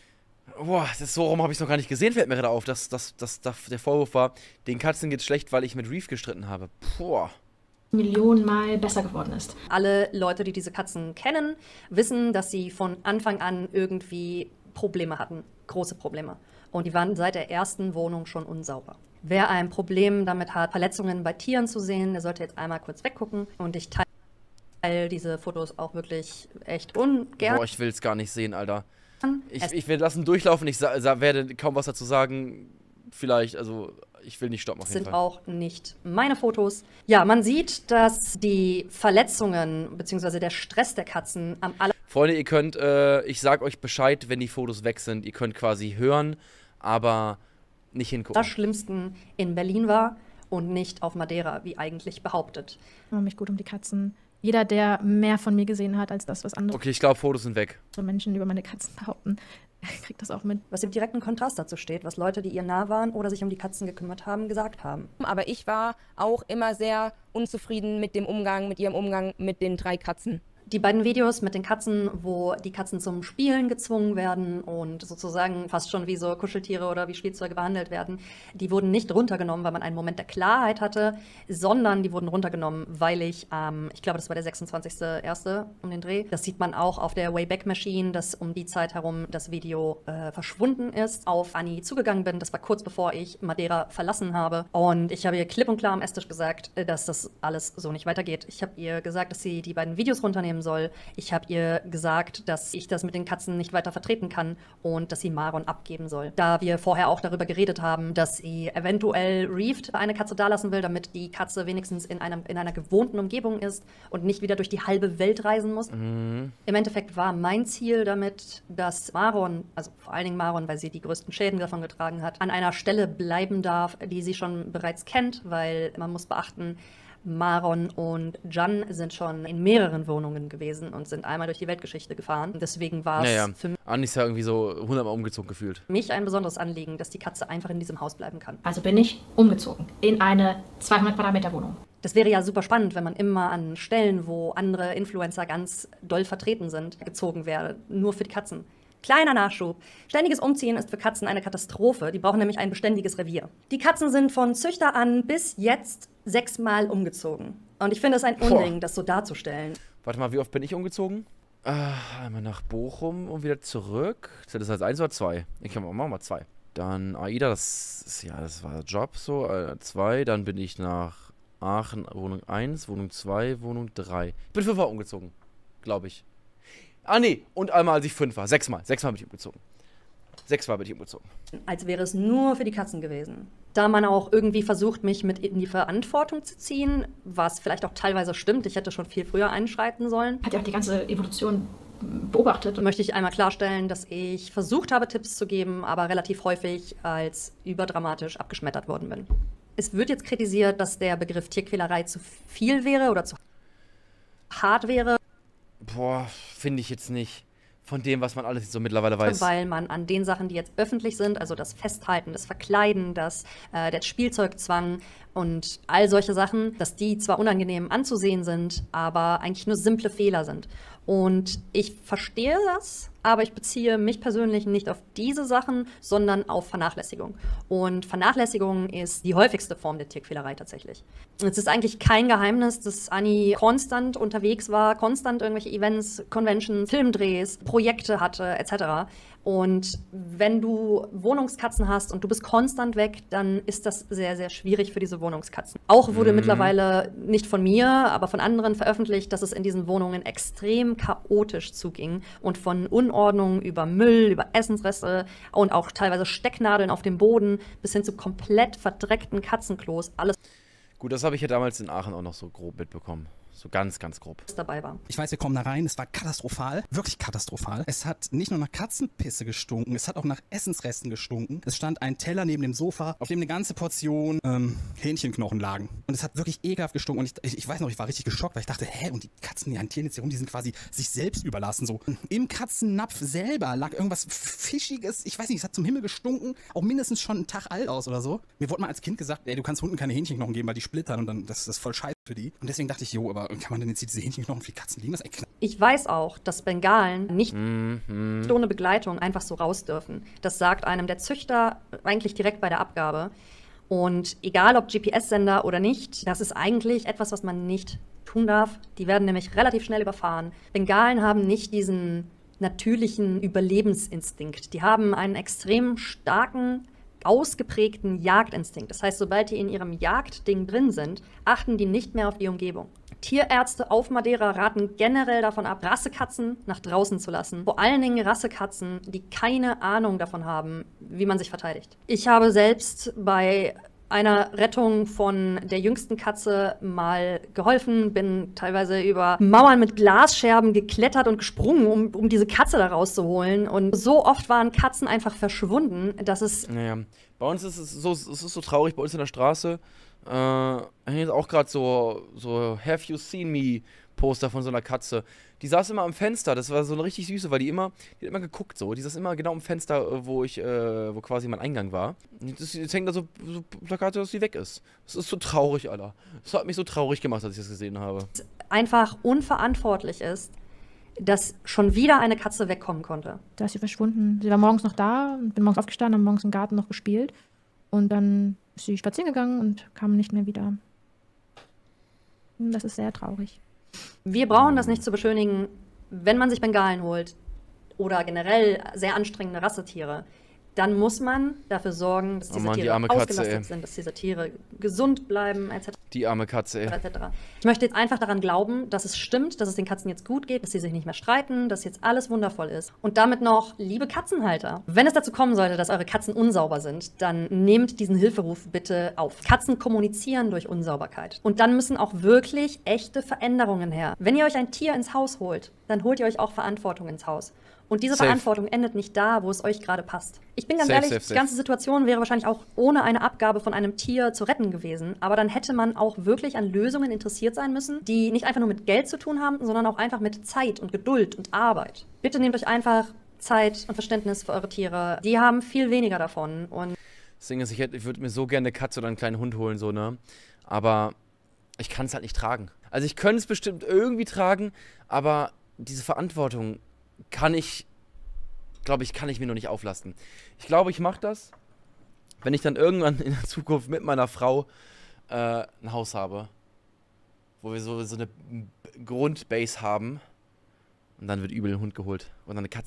Boah, das ist so rum habe ich es noch gar nicht gesehen, fällt mir gerade auf, dass, dass, dass, dass der Vorwurf war, den Katzen geht's schlecht, weil ich mit Reef gestritten habe. Boah. Million Mal besser geworden ist. Alle Leute, die diese Katzen kennen, wissen, dass sie von Anfang an irgendwie Probleme hatten. Große Probleme. Und die waren seit der ersten Wohnung schon unsauber. Wer ein Problem damit hat, Verletzungen bei Tieren zu sehen, der sollte jetzt einmal kurz weggucken. Und ich teile diese Fotos auch wirklich echt ungern. Boah, ich will es gar nicht sehen, Alter. Ich, Es ich will lassen durchlaufen, ich sa sa werde kaum was dazu sagen. Vielleicht, also ich will nicht stoppen auf jeden sind Fall. auch nicht meine Fotos. Ja, man sieht, dass die Verletzungen bzw. der Stress der Katzen am aller Freunde, ihr könnt, äh, ich sag euch Bescheid, wenn die Fotos weg sind. Ihr könnt quasi hören, aber nicht hingucken. schlimmsten in Berlin war und nicht auf Madeira, wie eigentlich behauptet. Ich kümmere mich gut um die Katzen. Jeder, der mehr von mir gesehen hat, als das, was andere Okay, ich glaube, Fotos sind weg. Menschen über meine Katzen behaupten, kriegt das auch mit. Was im direkten Kontrast dazu steht, was Leute, die ihr nah waren oder sich um die Katzen gekümmert haben, gesagt haben. Aber ich war auch immer sehr unzufrieden mit dem Umgang, mit ihrem Umgang mit den drei Katzen. Die beiden Videos mit den Katzen, wo die Katzen zum Spielen gezwungen werden und sozusagen fast schon wie so Kuscheltiere oder wie Spielzeuge behandelt werden, die wurden nicht runtergenommen, weil man einen Moment der Klarheit hatte, sondern die wurden runtergenommen, weil ich, ähm, ich glaube, das war der sechsundzwanzigste erste um den Dreh, das sieht man auch auf der Wayback Machine, dass um die Zeit herum das Video äh, verschwunden ist, auf Anni zugegangen bin. Das war kurz bevor ich Madeira verlassen habe. Und ich habe ihr klipp und klar am Esstisch gesagt, dass das alles so nicht weitergeht. Ich habe ihr gesagt, dass sie die beiden Videos runternehmen soll. Ich habe ihr gesagt, dass ich das mit den Katzen nicht weiter vertreten kann und dass sie Maron abgeben soll. Da wir vorher auch darüber geredet haben, dass sie eventuell Reefed eine Katze dalassen will, damit die Katze wenigstens in, einem, in einer gewohnten Umgebung ist und nicht wieder durch die halbe Welt reisen muss. Mhm. Im Endeffekt war mein Ziel damit, dass Maron, also vor allen Dingen Maron, weil sie die größten Schäden davon getragen hat, an einer Stelle bleiben darf, die sie schon bereits kennt, weil man muss beachten, Maron und Jan sind schon in mehreren Wohnungen gewesen und sind einmal durch die Weltgeschichte gefahren. Deswegen war es Naja, für Anni ist ja irgendwie so hundertmal umgezogen gefühlt. mich ein besonderes Anliegen, dass die Katze einfach in diesem Haus bleiben kann. Also bin ich umgezogen in eine zweihundert Quadratmeter Wohnung. Das wäre ja super spannend, wenn man immer an Stellen, wo andere Influencer ganz doll vertreten sind, gezogen wäre, nur für die Katzen. Kleiner Nachschub. Ständiges Umziehen ist für Katzen eine Katastrophe. Die brauchen nämlich ein beständiges Revier. Die Katzen sind von Züchter an bis jetzt sechsmal umgezogen. Und ich finde es ein Unding, Boah. das so darzustellen. Warte mal, wie oft bin ich umgezogen? Äh, einmal nach Bochum und wieder zurück. Ist das als eins oder zwei? Ich kann machen wir mal zwei. Dann AIDA, das ist, ja, das war Job so, äh, zwei. Dann bin ich nach Aachen, Wohnung eins, Wohnung zwei, Wohnung drei. Ich bin fünfmal umgezogen, glaube ich. Ah, nee, und einmal, als ich fünf war. Sechsmal, sechsmal bin ich umgezogen. Sechsmal bin ich umgezogen. Als wäre es nur für die Katzen gewesen. Da man auch irgendwie versucht, mich mit in die Verantwortung zu ziehen, was vielleicht auch teilweise stimmt, ich hätte schon viel früher einschreiten sollen. Hat ja auch die ganze Evolution beobachtet. Möchte ich einmal klarstellen, dass ich versucht habe, Tipps zu geben, aber relativ häufig als überdramatisch abgeschmettert worden bin. Es wird jetzt kritisiert, dass der Begriff Tierquälerei zu viel wäre oder zu hart wäre. Boah, finde ich jetzt nicht. Von dem, was man alles so mittlerweile weiß. Weil man an den Sachen, die jetzt öffentlich sind, also das Festhalten, das Verkleiden, das, äh, der Spielzeugzwang und all solche Sachen, dass die zwar unangenehm anzusehen sind, aber eigentlich nur simple Fehler sind. Und ich verstehe das, aber ich beziehe mich persönlich nicht auf diese Sachen, sondern auf Vernachlässigung. Und Vernachlässigung ist die häufigste Form der Tierquälerei tatsächlich. Es ist eigentlich kein Geheimnis, dass Anni konstant unterwegs war, konstant irgendwelche Events, Conventions, Filmdrehs, Projekte hatte, et cetera. Und wenn du Wohnungskatzen hast und du bist konstant weg, dann ist das sehr, sehr schwierig für diese Wohnungskatzen. Auch wurde mhm. mittlerweile nicht von mir, aber von anderen veröffentlicht, dass es in diesen Wohnungen extrem chaotisch zuging und von Unordnung über Müll, über Essensreste und auch teilweise Stecknadeln auf dem Boden bis hin zu komplett verdreckten Katzenklos, alles Gut, das habe ich ja damals in Aachen auch noch so grob mitbekommen. So ganz, ganz grob. dabei war. Ich weiß, wir kommen da rein, es war katastrophal, wirklich katastrophal. Es hat nicht nur nach Katzenpisse gestunken, es hat auch nach Essensresten gestunken. Es stand ein Teller neben dem Sofa, auf dem eine ganze Portion ähm, Hähnchenknochen lagen. Und es hat wirklich ekelhaft gestunken. Und ich, ich, ich weiß noch, ich war richtig geschockt, weil ich dachte, hä, und die Katzen, die hantieren jetzt hier rum, die sind quasi sich selbst überlassen. So im Katzennapf selber lag irgendwas Fischiges, ich weiß nicht, es hat zum Himmel gestunken, auch mindestens schon einen Tag alt aus oder so. Mir wurde mal als Kind gesagt, ey, du kannst Hunden keine Hähnchenknochen geben, weil die splittern und dann, das, das ist voll scheiße für die. Und deswegen dachte ich, jo, aber kann man denn jetzt diese Hähnchenknochen für die Katzen liegen? Das ist ich weiß auch, dass Bengalen nicht Mhm. ohne Begleitung einfach so raus dürfen. Das sagt einem der Züchter eigentlich direkt bei der Abgabe. Und egal ob G P S-Sender oder nicht, das ist eigentlich etwas, was man nicht tun darf. Die werden nämlich relativ schnell überfahren. Bengalen haben nicht diesen natürlichen Überlebensinstinkt. Die haben einen extrem starken, ausgeprägten Jagdinstinkt. Das heißt, sobald die in ihrem Jagdding drin sind, achten die nicht mehr auf die Umgebung. Tierärzte auf Madeira raten generell davon ab, Rassekatzen nach draußen zu lassen. Vor allen Dingen Rassekatzen, die keine Ahnung davon haben, wie man sich verteidigt. Ich habe selbst bei einer Rettung von der jüngsten Katze mal geholfen, bin teilweise über Mauern mit Glasscherben geklettert und gesprungen, um, um diese Katze da rauszuholen. Und so oft waren Katzen einfach verschwunden, dass es... Naja, bei uns ist es so, es ist so traurig, bei uns in der Straße äh, hängt auch gerade so, so Have you seen me Poster von so einer Katze. Die saß immer am Fenster, das war so eine richtig süße, weil die immer, die hat immer geguckt so, die saß immer genau am Fenster, wo ich, äh, wo quasi mein Eingang war. Jetzt, jetzt hängen da so, so Plakate, dass sie weg ist. Das ist so traurig, Alter. Das hat mich so traurig gemacht, als ich das gesehen habe. Einfach unverantwortlich ist, dass schon wieder eine Katze wegkommen konnte. Da ist sie verschwunden. Sie war morgens noch da und bin morgens aufgestanden, haben morgens im Garten noch gespielt. Und dann ist sie spazieren gegangen und kam nicht mehr wieder. Das ist sehr traurig. Wir brauchen das nicht zu beschönigen, wenn man sich Bengalen holt oder generell sehr anstrengende Rassetiere. Dann muss man dafür sorgen, dass diese Oh Mann, die Tiere arme Katze, ausgelastet ey. sind, dass diese Tiere gesund bleiben, et cetera Die arme Katze, ey. et cetera. Ich möchte jetzt einfach daran glauben, dass es stimmt, dass es den Katzen jetzt gut geht, dass sie sich nicht mehr streiten, dass jetzt alles wundervoll ist. Und damit noch, liebe Katzenhalter, wenn es dazu kommen sollte, dass eure Katzen unsauber sind, dann nehmt diesen Hilferuf bitte auf. Katzen kommunizieren durch Unsauberkeit. Und dann müssen auch wirklich echte Veränderungen her. Wenn ihr euch ein Tier ins Haus holt, dann holt ihr euch auch Verantwortung ins Haus. Und diese Safe. Verantwortung endet nicht da, wo es euch gerade passt. Ich bin ganz Safe, ehrlich, safe, die safe. ganze Situation wäre wahrscheinlich auch ohne eine Abgabe von einem Tier zu retten gewesen. Aber dann hätte man auch wirklich an Lösungen interessiert sein müssen, die nicht einfach nur mit Geld zu tun haben, sondern auch einfach mit Zeit und Geduld und Arbeit. Bitte nehmt euch einfach Zeit und Verständnis für eure Tiere. Die haben viel weniger davon. Und Das Ding ist, ich, hätte- ich würde mir so gerne eine Katze oder einen kleinen Hund holen, so, ne? Aber ich kann es halt nicht tragen. Also ich könnte es bestimmt irgendwie tragen, aber diese Verantwortung kann ich, glaube ich, kann ich mir noch nicht auflasten. Ich glaube, ich mache das, wenn ich dann irgendwann in der Zukunft mit meiner Frau äh, ein Haus habe, wo wir so, so eine B- Grundbase haben und dann wird übel ein Hund geholt und dann eine Katze.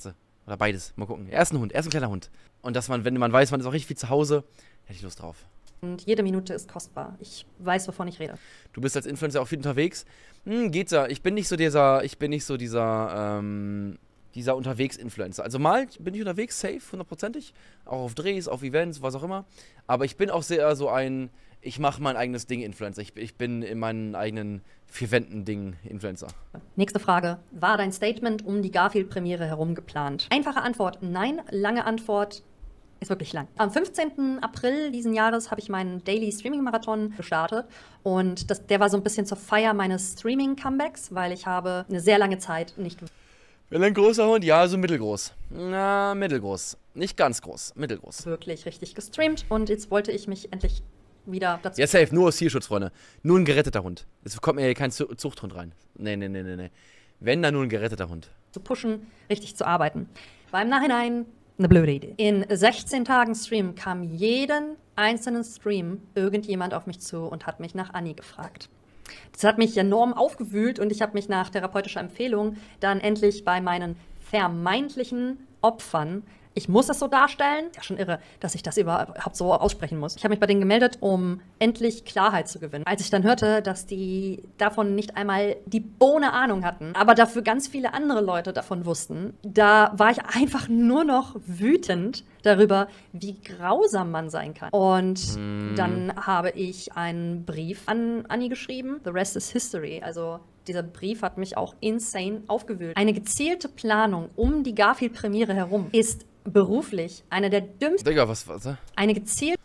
Oder beides. Mal gucken. Erst ein Hund, erst ein kleiner Hund. Und dass man, wenn man weiß, man ist auch richtig viel zu Hause, hätte ich Lust drauf. Und jede Minute ist kostbar. Ich weiß, wovon ich rede. Du bist als Influencer auch viel unterwegs. Hm, geht's ja. Ich bin nicht so dieser, ich bin nicht so dieser, ähm, dieser Unterwegs-Influencer. Also mal bin ich unterwegs, safe, hundertprozentig. Auch auf Drehs, auf Events, was auch immer. Aber ich bin auch sehr so ein, ich mache mein eigenes Ding Influencer. Ich, ich bin in meinen eigenen vier Wänden Ding Influencer. Nächste Frage. War dein Statement um die Garfield-Premiere herum geplant? Einfache Antwort, nein. Lange Antwort, ist wirklich lang. Am fünfzehnten April diesen Jahres habe ich meinen Daily Streaming Marathon gestartet und das, der war so ein bisschen zur Feier meines Streaming Comebacks, weil ich habe eine sehr lange Zeit nicht... Will ein großer Hund? Ja, so mittelgroß. Na, mittelgroß. Nicht ganz groß, mittelgroß. ...wirklich richtig gestreamt und jetzt wollte ich mich endlich wieder dazu... Ja, safe, nur aus Tierschutz, Freunde. Nur ein geretteter Hund. Es kommt mir hier kein Zuchthund rein. Nee, nee, nee, nee, nee. Wenn, dann nur ein geretteter Hund. ...zu pushen, richtig zu arbeiten. War im Nachhinein... eine blöde Idee. In sechzehn Tagen Stream kam jeden einzelnen Stream irgendjemand auf mich zu und hat mich nach Anni gefragt. Das hat mich enorm aufgewühlt und ich habe mich nach therapeutischer Empfehlung dann endlich bei meinen vermeintlichen Opfern, ich muss es so darstellen, ja schon irre, dass ich das überhaupt so aussprechen muss. Ich habe mich bei denen gemeldet, um endlich Klarheit zu gewinnen. Als ich dann hörte, dass die davon nicht einmal die Bohne Ahnung hatten, aber dafür ganz viele andere Leute davon wussten, da war ich einfach nur noch wütend darüber, wie grausam man sein kann. Und mm. dann habe ich einen Brief an Anni geschrieben. The rest is history. Also dieser Brief hat mich auch insane aufgewühlt. Eine gezielte Planung um die Garfield-Premiere herum ist beruflich eine der dümmsten... Digga, was, was? Eine gezielte...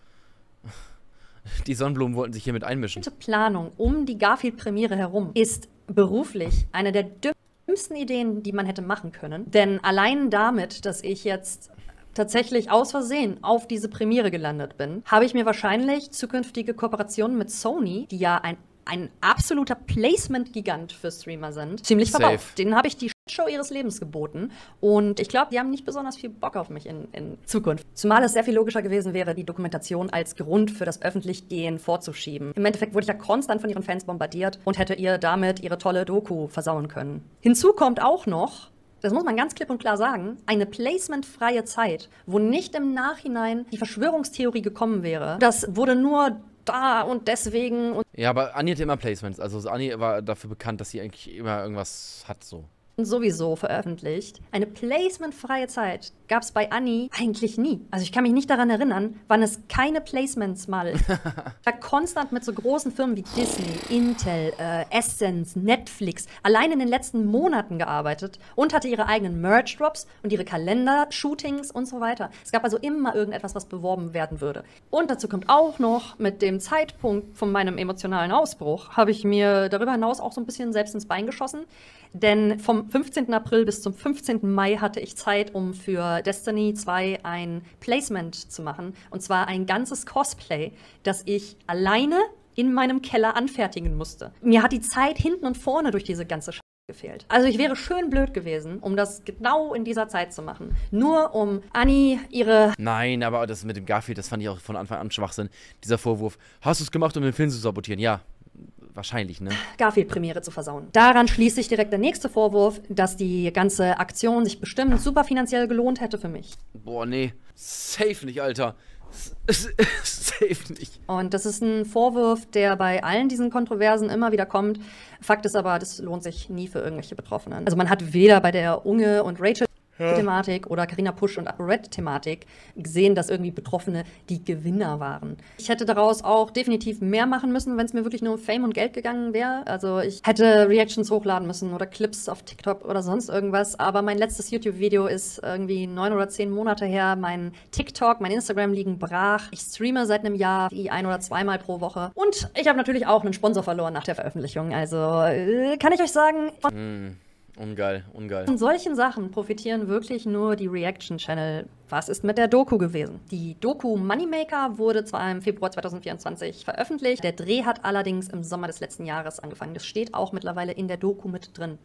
Die Sonnenblumen wollten sich hiermit einmischen. Planung um die Garfield-Premiere herum ist beruflich eine der dümmsten Ideen, die man hätte machen können. Denn allein damit, dass ich jetzt tatsächlich aus Versehen auf diese Premiere gelandet bin, habe ich mir wahrscheinlich zukünftige Kooperationen mit Sony, die ja ein ein absoluter Placement-Gigant für Streamer sind, ziemlich verbaut. Denen habe ich die Show ihres Lebens geboten und ich glaube, die haben nicht besonders viel Bock auf mich in, in Zukunft. Zumal es sehr viel logischer gewesen wäre, die Dokumentation als Grund für das Öffentlichgehen vorzuschieben. Im Endeffekt wurde ich ja konstant von ihren Fans bombardiert und hätte ihr damit ihre tolle Doku versauen können. Hinzu kommt auch noch, das muss man ganz klipp und klar sagen, eine placementfreie Zeit, wo nicht im Nachhinein die Verschwörungstheorie gekommen wäre. Das wurde nur da und deswegen. Und ja, aber Anni hatte immer Placements. Also Anni war dafür bekannt, dass sie eigentlich immer irgendwas hat so. Sowieso veröffentlicht. Eine placementfreie Zeit gab es bei Anni eigentlich nie. Also ich kann mich nicht daran erinnern, wann es keine Placements mal war konstant mit so großen Firmen wie Disney, Intel, äh, Essence, Netflix allein in den letzten Monaten gearbeitet und hatte ihre eigenen Merch-Drops und ihre Kalender-Shootings und so weiter. Es gab also immer irgendetwas, was beworben werden würde. Und dazu kommt auch noch, mit dem Zeitpunkt von meinem emotionalen Ausbruch habe ich mir darüber hinaus auch so ein bisschen selbst ins Bein geschossen. Denn vom fünfzehnten April bis zum fünfzehnten Mai hatte ich Zeit, um für Destiny zwei ein Placement zu machen. Und zwar ein ganzes Cosplay, das ich alleine in meinem Keller anfertigen musste. Mir hat die Zeit hinten und vorne durch diese ganze Scheiße gefehlt. Also ich wäre schön blöd gewesen, um das genau in dieser Zeit zu machen. Nur um Anni ihre... Nein, aber das mit dem Garfield, das fand ich auch von Anfang an Schwachsinn. Dieser Vorwurf, hast du es gemacht, um den Film zu sabotieren? Ja. Wahrscheinlich, ne? Garfield-Premiere zu versauen. Daran schließt sich direkt der nächste Vorwurf, dass die ganze Aktion sich bestimmt super finanziell gelohnt hätte für mich. Boah, nee. Safe nicht, Alter. Safe nicht. Und das ist ein Vorwurf, der bei allen diesen Kontroversen immer wieder kommt. Fakt ist aber, das lohnt sich nie für irgendwelche Betroffenen. Also man hat weder bei der Unge und Rachel Thematik oder Carina Pusch und ApoRed-Thematik gesehen, dass irgendwie Betroffene die Gewinner waren. Ich hätte daraus auch definitiv mehr machen müssen, wenn es mir wirklich nur um Fame und Geld gegangen wäre. Also ich hätte Reactions hochladen müssen oder Clips auf TikTok oder sonst irgendwas. Aber mein letztes YouTube-Video ist irgendwie neun oder zehn Monate her. Mein TikTok, mein Instagram liegen brach. Ich streame seit einem Jahr wie ein- oder zweimal pro Woche. Und ich habe natürlich auch einen Sponsor verloren nach der Veröffentlichung. Also äh, kann ich euch sagen... Mm. Ungeil, ungeil. Von solchen Sachen profitieren wirklich nur die Reaction-Channel. Was ist mit der Doku gewesen? Die Doku Moneymaker wurde zwar im Februar zweitausendvierundzwanzig veröffentlicht, der Dreh hat allerdings im Sommer des letzten Jahres angefangen. Das steht auch mittlerweile in der Doku mit drin.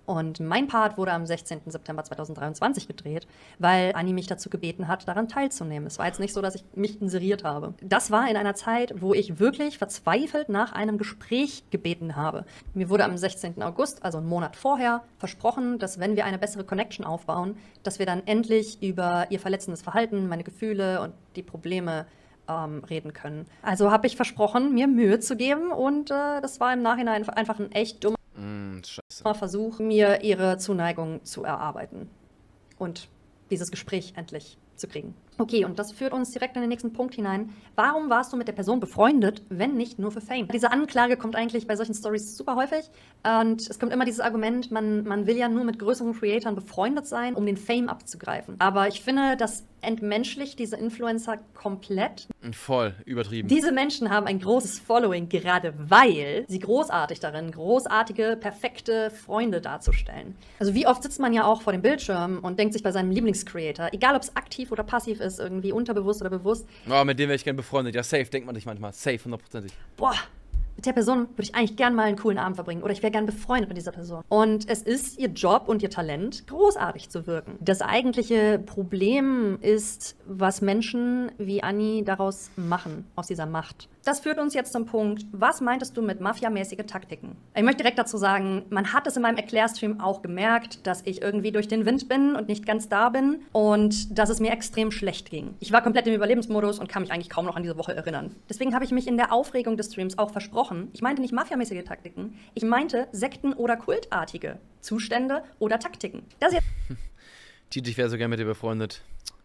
Und mein Part wurde am sechzehnten September zweitausenddreiundzwanzig gedreht, weil Anni mich dazu gebeten hat, daran teilzunehmen. Es war jetzt nicht so, dass ich mich inseriert habe. Das war in einer Zeit, wo ich wirklich verzweifelt nach einem Gespräch gebeten habe. Mir wurde am sechzehnten August, also einen Monat vorher, versprochen, dass wenn wir eine bessere Connection aufbauen, dass wir dann endlich über ihr verletzendes Verhalten, meine Gefühle und die Probleme ähm, reden können. Also habe ich versprochen, mir Mühe zu geben und äh, das war im Nachhinein einfach ein echt dummer Mm, scheiße. Versuch, mir ihre Zuneigung zu erarbeiten und dieses Gespräch endlich zu kriegen. Okay, und das führt uns direkt in den nächsten Punkt hinein. Warum warst du mit der Person befreundet, wenn nicht nur für Fame? Diese Anklage kommt eigentlich bei solchen Stories super häufig und es kommt immer dieses Argument, man, man will ja nur mit größeren Creatoren befreundet sein, um den Fame abzugreifen. Aber ich finde, das entmenschlicht diese Influencer komplett. Voll, übertrieben. Diese Menschen haben ein großes Following, gerade weil sie großartig darin, großartige, perfekte Freunde darzustellen. Also wie oft sitzt man ja auch vor dem Bildschirm und denkt sich bei seinem Lieblingscreator, egal ob es aktiv oder passiv ist, irgendwie unterbewusst oder bewusst, Oh, mit dem wäre ich gern befreundet. Ja, safe, denkt man sich manchmal. Safe, hundertprozentig. boah, mit der Person würde ich eigentlich gern mal einen coolen Abend verbringen oder ich wäre gern befreundet mit dieser Person. Und es ist ihr Job und ihr Talent, großartig zu wirken. Das eigentliche Problem ist, was Menschen wie Anni daraus machen, aus dieser Macht. Das führt uns jetzt zum Punkt, was meintest du mit mafiamäßige Taktiken? Ich möchte direkt dazu sagen, man hat es in meinem Erklärstream auch gemerkt, dass ich irgendwie durch den Wind bin und nicht ganz da bin und dass es mir extrem schlecht ging. Ich war komplett im Überlebensmodus und kann mich eigentlich kaum noch an diese Woche erinnern. Deswegen habe ich mich in der Aufregung des Streams auch versprochen. Ich meinte nicht mafiamäßige Taktiken, ich meinte Sekten- oder kultartige Zustände oder Taktiken. Das ist Titi, ich wäre so gern mit dir befreundet.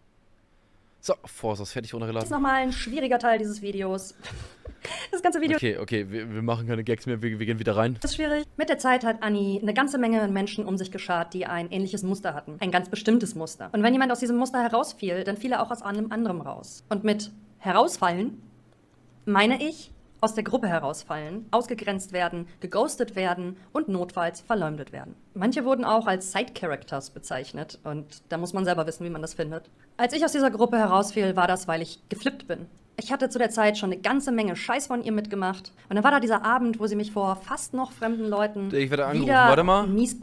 So, Force ist fertig runtergeladen. jetzt nochmal ein schwieriger Teil dieses Videos. Das ganze Video Okay, okay, wir, wir machen keine Gags mehr, wir, wir gehen wieder rein. ist schwierig. Mit der Zeit hat Anni eine ganze Menge Menschen um sich geschart, die ein ähnliches Muster hatten. Ein ganz bestimmtes Muster. Und wenn jemand aus diesem Muster herausfiel, dann fiel er auch aus einem anderen raus. Und mit herausfallen meine ich aus der Gruppe herausfallen, ausgegrenzt werden, geghostet werden und notfalls verleumdet werden. Manche wurden auch als Side-Characters bezeichnet und da muss man selber wissen, wie man das findet. Als ich aus dieser Gruppe herausfiel, war das, weil ich geflippt bin. Ich hatte zu der Zeit schon eine ganze Menge Scheiß von ihr mitgemacht und dann war da dieser Abend, wo sie mich vor fast noch fremden Leuten Ich werde angerufen, wieder warte mal. mies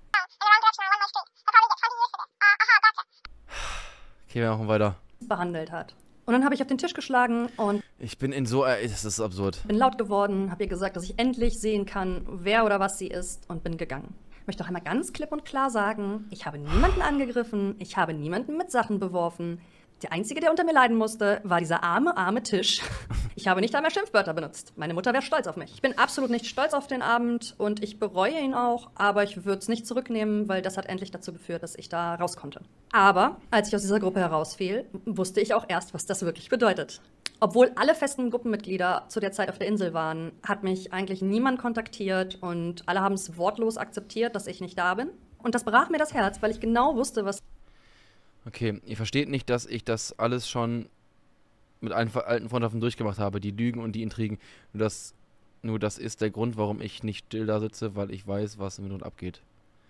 Okay, wir machen weiter. behandelt hat. Und dann habe ich auf den Tisch geschlagen und Ich bin in so... Äh, das ist absurd. bin laut geworden, habe ihr gesagt, dass ich endlich sehen kann, wer oder was sie ist und bin gegangen. Ich möchte auch einmal ganz klipp und klar sagen, ich habe niemanden angegriffen, ich habe niemanden mit Sachen beworfen. Der Einzige, der unter mir leiden musste, war dieser arme, arme Tisch. Ich habe nicht einmal Schimpfwörter benutzt. Meine Mutter wäre stolz auf mich. Ich bin absolut nicht stolz auf den Abend und ich bereue ihn auch, aber ich würde es nicht zurücknehmen, weil das hat endlich dazu geführt, dass ich da raus konnte. Aber als ich aus dieser Gruppe herausfiel, wusste ich auch erst, was das wirklich bedeutet. Obwohl alle festen Gruppenmitglieder zu der Zeit auf der Insel waren, hat mich eigentlich niemand kontaktiert und alle haben es wortlos akzeptiert, dass ich nicht da bin. Und das brach mir das Herz, weil ich genau wusste, was Okay, ihr versteht nicht, dass ich das alles schon mit allen alten Freundschaften durchgemacht habe. Die Lügen und die Intrigen. Nur das, nur das ist der Grund, warum ich nicht still da sitze, weil ich weiß, was im Minuten abgeht.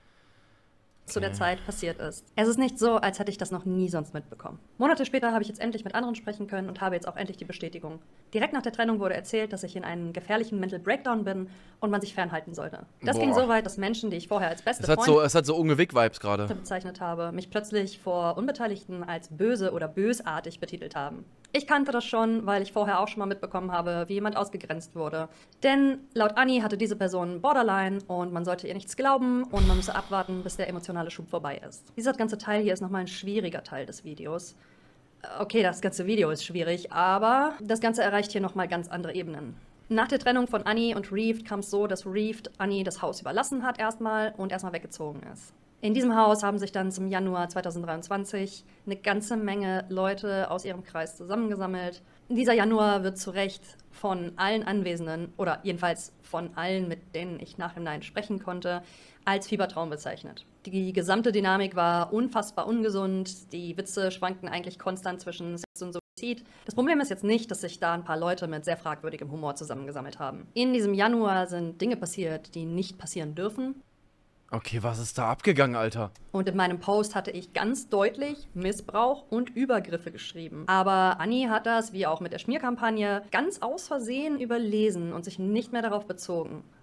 zu der Zeit passiert ist. Es ist nicht so, als hätte ich das noch nie sonst mitbekommen. Monate später habe ich jetzt endlich mit anderen sprechen können und habe jetzt auch endlich die Bestätigung. Direkt nach der Trennung wurde erzählt, dass ich in einem gefährlichen Mental Breakdown bin und man sich fernhalten sollte. Das Boah. ging so weit, dass Menschen, die ich vorher als beste Es hat Freunde so, es hat so Ungewick-Vibes gerade. bezeichnet habe, mich plötzlich vor Unbeteiligten als böse oder bösartig betitelt haben. Ich kannte das schon, weil ich vorher auch schon mal mitbekommen habe, wie jemand ausgegrenzt wurde. Denn laut Anni hatte diese Person Borderline und man sollte ihr nichts glauben und man müsse abwarten, bis der emotionale Schub vorbei ist. Dieser ganze Teil hier ist nochmal ein schwieriger Teil des Videos. Okay, das ganze Video ist schwierig, aber das Ganze erreicht hier nochmal ganz andere Ebenen. Nach der Trennung von Anni und Reeved kam es so, dass Reeved Anni das Haus überlassen hat erstmal und erstmal weggezogen ist. In diesem Haus haben sich dann zum Januar zweitausenddreiundzwanzig eine ganze Menge Leute aus ihrem Kreis zusammengesammelt. Dieser Januar wird zu Recht von allen Anwesenden, oder jedenfalls von allen, mit denen ich nachhinein sprechen konnte, als Fiebertraum bezeichnet. Die gesamte Dynamik war unfassbar ungesund, die Witze schwankten eigentlich konstant zwischen Sex und Suizid. Das Problem ist jetzt nicht, dass sich da ein paar Leute mit sehr fragwürdigem Humor zusammengesammelt haben. In diesem Januar sind Dinge passiert, die nicht passieren dürfen. Okay, was ist da abgegangen, Alter? Und in meinem Post hatte ich ganz deutlich Missbrauch und Übergriffe geschrieben. Aber Anni hat das, wie auch mit der Schmierkampagne, ganz aus Versehen überlesen und sich nicht mehr darauf bezogen.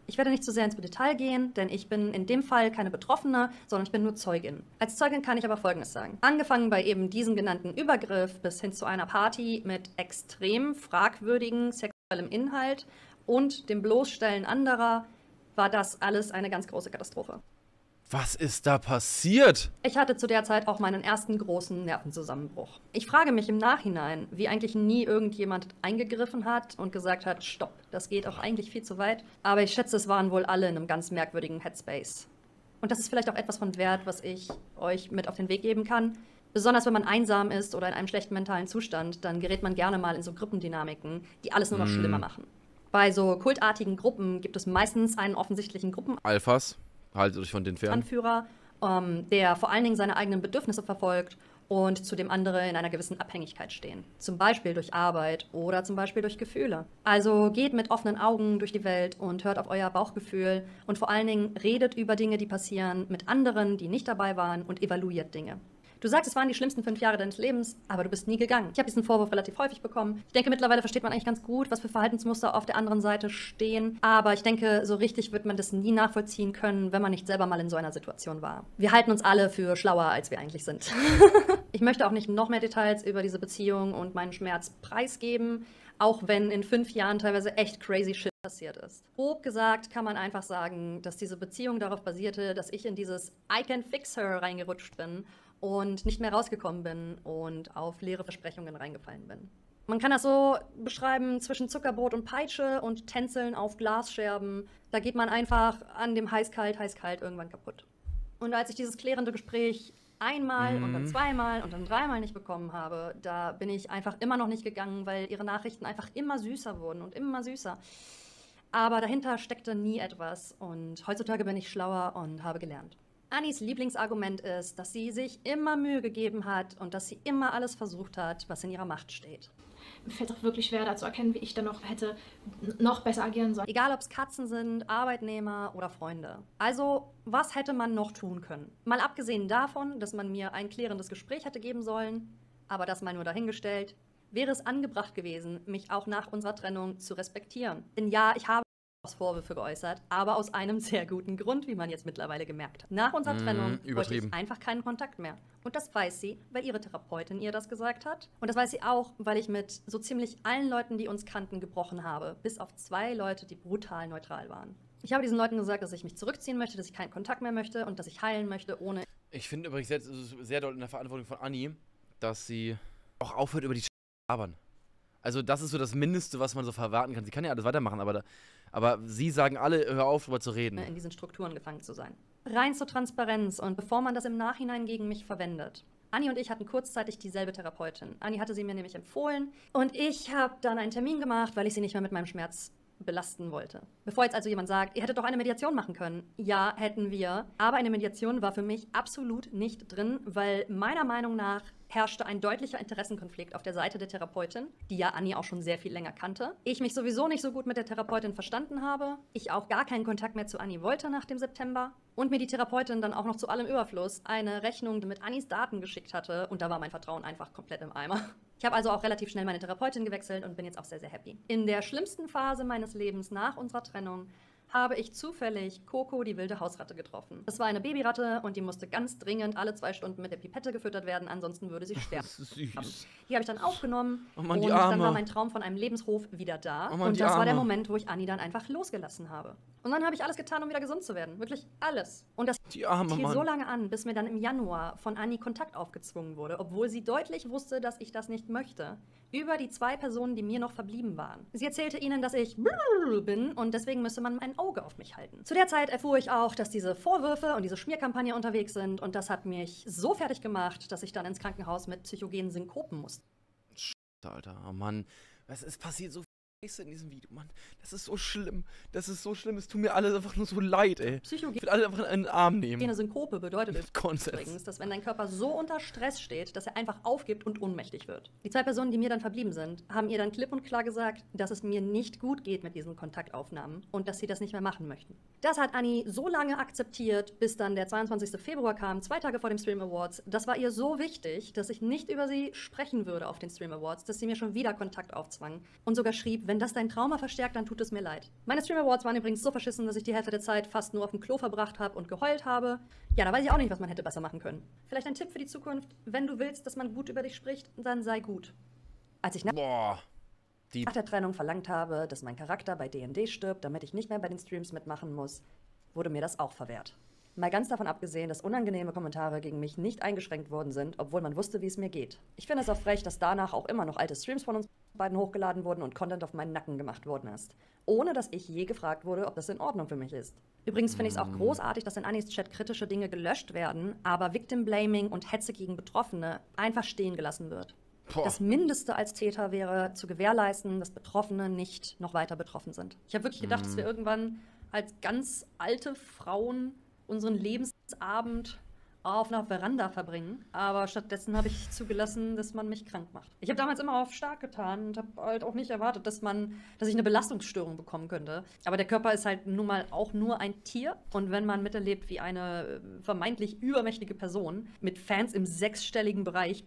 Ich werde nicht zu sehr ins Detail gehen, denn ich bin in dem Fall keine Betroffene, sondern ich bin nur Zeugin. Als Zeugin kann ich aber Folgendes sagen. Angefangen bei eben diesem genannten Übergriff bis hin zu einer Party mit extrem fragwürdigen sexuellem Inhalt und dem Bloßstellen anderer, war das alles eine ganz große Katastrophe. Was ist da passiert? Ich hatte zu der Zeit auch meinen ersten großen Nervenzusammenbruch. Ich frage mich im Nachhinein, wie eigentlich nie irgendjemand eingegriffen hat und gesagt hat, stopp, das geht auch eigentlich viel zu weit. Aber ich schätze, es waren wohl alle in einem ganz merkwürdigen Headspace. Und das ist vielleicht auch etwas von Wert, was ich euch mit auf den Weg geben kann. Besonders wenn man einsam ist oder in einem schlechten mentalen Zustand, dann gerät man gerne mal in so Gruppendynamiken, die alles nur noch mm. schlimmer machen. Bei so kultartigen Gruppen gibt es meistens einen offensichtlichen Gruppen... Alphas. Haltet euch von den fern. Anführer, ähm, der vor allen Dingen seine eigenen Bedürfnisse verfolgt und zu dem andere in einer gewissen Abhängigkeit stehen. Zum Beispiel durch Arbeit oder zum Beispiel durch Gefühle. Also geht mit offenen Augen durch die Welt und hört auf euer Bauchgefühl und vor allen Dingen redet über Dinge, die passieren, mit anderen, die nicht dabei waren und evaluiert Dinge. Du sagst, es waren die schlimmsten fünf Jahre deines Lebens, aber du bist nie gegangen. Ich habe diesen Vorwurf relativ häufig bekommen. Ich denke, mittlerweile versteht man eigentlich ganz gut, was für Verhaltensmuster auf der anderen Seite stehen. Aber ich denke, so richtig wird man das nie nachvollziehen können, wenn man nicht selber mal in so einer Situation war. Wir halten uns alle für schlauer, als wir eigentlich sind. Ich möchte auch nicht noch mehr Details über diese Beziehung und meinen Schmerz preisgeben, auch wenn in fünf Jahren teilweise echt crazy shit passiert ist. Grob gesagt kann man einfach sagen, dass diese Beziehung darauf basierte, dass ich in dieses I can fix her reingerutscht bin und nicht mehr rausgekommen bin und auf leere Versprechungen reingefallen bin. Man kann das so beschreiben, zwischen Zuckerbrot und Peitsche und Tänzeln auf Glasscherben. Da geht man einfach an dem heiß-kalt, heiß-kalt irgendwann kaputt. Und als ich dieses klärende Gespräch einmal mhm. und dann zweimal und dann dreimal nicht bekommen habe, da bin ich einfach immer noch nicht gegangen, weil ihre Nachrichten einfach immer süßer wurden und immer süßer. Aber dahinter steckte nie etwas und heutzutage bin ich schlauer und habe gelernt. Annis Lieblingsargument ist, dass sie sich immer Mühe gegeben hat und dass sie immer alles versucht hat, was in ihrer Macht steht. Mir fällt es auch wirklich schwer, da zu erkennen, wie ich dann noch hätte noch besser agieren sollen. Egal, ob es Katzen sind, Arbeitnehmer oder Freunde. Also, was hätte man noch tun können? Mal abgesehen davon, dass man mir ein klärendes Gespräch hätte geben sollen, aber das mal nur dahingestellt, wäre es angebracht gewesen, mich auch nach unserer Trennung zu respektieren. Denn ja, ich habe Vorwürfe geäußert, aber aus einem sehr guten Grund, wie man jetzt mittlerweile gemerkt hat. Nach unserer Trennung mmh, wollte ich einfach keinen Kontakt mehr. Und das weiß sie, weil ihre Therapeutin ihr das gesagt hat. Und das weiß sie auch, weil ich mit so ziemlich allen Leuten, die uns kannten, gebrochen habe. Bis auf zwei Leute, die brutal neutral waren. Ich habe diesen Leuten gesagt, dass ich mich zurückziehen möchte, dass ich keinen Kontakt mehr möchte und dass ich heilen möchte, ohne... Ich finde übrigens jetzt ist es sehr doll in der Verantwortung von Anni, dass sie auch aufhört, über die zu labern. Also das ist so das Mindeste, was man so verwarten kann. Sie kann ja alles weitermachen, aber, da, aber sie sagen alle, hör auf, darüber zu reden. In diesen Strukturen gefangen zu sein. Rein zur Transparenz und bevor man das im Nachhinein gegen mich verwendet. Anni und ich hatten kurzzeitig dieselbe Therapeutin. Anni hatte sie mir nämlich empfohlen und ich habe dann einen Termin gemacht, weil ich sie nicht mehr mit meinem Schmerz belasten wollte. Bevor jetzt also jemand sagt, ihr hättet doch eine Mediation machen können. Ja, hätten wir. Aber eine Mediation war für mich absolut nicht drin, weil meiner Meinung nach herrschte ein deutlicher Interessenkonflikt auf der Seite der Therapeutin, die ja Anni auch schon sehr viel länger kannte. Ich mich sowieso nicht so gut mit der Therapeutin verstanden habe. Ich auch gar keinen Kontakt mehr zu Anni wollte nach dem September. Und mir die Therapeutin dann auch noch zu allem Überfluss eine Rechnung mit Annis Daten geschickt hatte. Und da war mein Vertrauen einfach komplett im Eimer. Ich habe also auch relativ schnell meine Therapeutin gewechselt und bin jetzt auch sehr, sehr happy. In der schlimmsten Phase meines Lebens nach unserer Trennung habe ich zufällig Coco, die wilde Hausratte, getroffen. Das war eine Babyratte und die musste ganz dringend alle zwei Stunden mit der Pipette gefüttert werden, ansonsten würde sie sterben. Das ist süß. Die habe ich dann aufgenommen oh Mann, und dann war mein Traum von einem Lebenshof wieder da. Oh Mann, und das Arme. war der Moment, wo ich Anni dann einfach losgelassen habe. Und dann habe ich alles getan, um wieder gesund zu werden. Wirklich alles. Und das die Arme, hielt Mann. so lange an, bis mir dann im Januar von Anni Kontakt aufgezwungen wurde, obwohl sie deutlich wusste, dass ich das nicht möchte. Über die zwei Personen, die mir noch verblieben waren. Sie erzählte ihnen, dass ich bin und deswegen müsse man ein Auge auf mich halten. Zu der Zeit erfuhr ich auch, dass diese Vorwürfe und diese Schmierkampagne unterwegs sind und das hat mich so fertig gemacht, dass ich dann ins Krankenhaus mit psychogenen Synkopen musste. Alter, oh Mann, was ist passiert so Scheiße in diesem Video, Mann. Das ist so schlimm. Das ist so schlimm. Es tut mir alles einfach nur so leid, ey. Psychogen ich will alle einfach in den Arm nehmen. Eine Synkope bedeutet übrigens, dass wenn dein Körper so unter Stress steht, dass er einfach aufgibt und ohnmächtig wird. Die zwei Personen, die mir dann verblieben sind, haben ihr dann klipp und klar gesagt, dass es mir nicht gut geht mit diesen Kontaktaufnahmen und dass sie das nicht mehr machen möchten. Das hat Anni so lange akzeptiert, bis dann der zweiundzwanzigste Februar kam, zwei Tage vor dem Stream Awards. Das war ihr so wichtig, dass ich nicht über sie sprechen würde auf den Stream Awards, dass sie mir schon wieder Kontakt aufzwang und sogar schrieb, Wenn das dein Trauma verstärkt, dann tut es mir leid. Meine Stream Awards waren übrigens so verschissen, dass ich die Hälfte der Zeit fast nur auf dem Klo verbracht habe und geheult habe. Ja, da weiß ich auch nicht, was man hätte besser machen können. Vielleicht ein Tipp für die Zukunft. Wenn du willst, dass man gut über dich spricht, dann sei gut. Als ich Boah. Die nach der Trennung verlangt habe, dass mein Charakter bei D und D stirbt, damit ich nicht mehr bei den Streams mitmachen muss, wurde mir das auch verwehrt. Mal ganz davon abgesehen, dass unangenehme Kommentare gegen mich nicht eingeschränkt worden sind, obwohl man wusste, wie es mir geht. Ich finde es auch frech, dass danach auch immer noch alte Streams von uns beiden hochgeladen wurden und Content auf meinen Nacken gemacht worden ist. Ohne dass ich je gefragt wurde, ob das in Ordnung für mich ist. Übrigens finde ich es auch großartig, dass in Annis Chat kritische Dinge gelöscht werden, aber Victim Blaming und Hetze gegen Betroffene einfach stehen gelassen wird. Boah. Das Mindeste als Täter wäre, zu gewährleisten, dass Betroffene nicht noch weiter betroffen sind. Ich habe wirklich gedacht, dass wir irgendwann als ganz alte Frauen unseren Lebensabend auf einer Veranda verbringen. Aber stattdessen habe ich zugelassen, dass man mich krank macht. Ich habe damals immer auf stark getan und habe halt auch nicht erwartet, dass man, dass ich eine Belastungsstörung bekommen könnte. Aber der Körper ist halt nun mal auch nur ein Tier. Und wenn man miterlebt, wie eine vermeintlich übermächtige Person mit Fans im sechsstelligen Bereich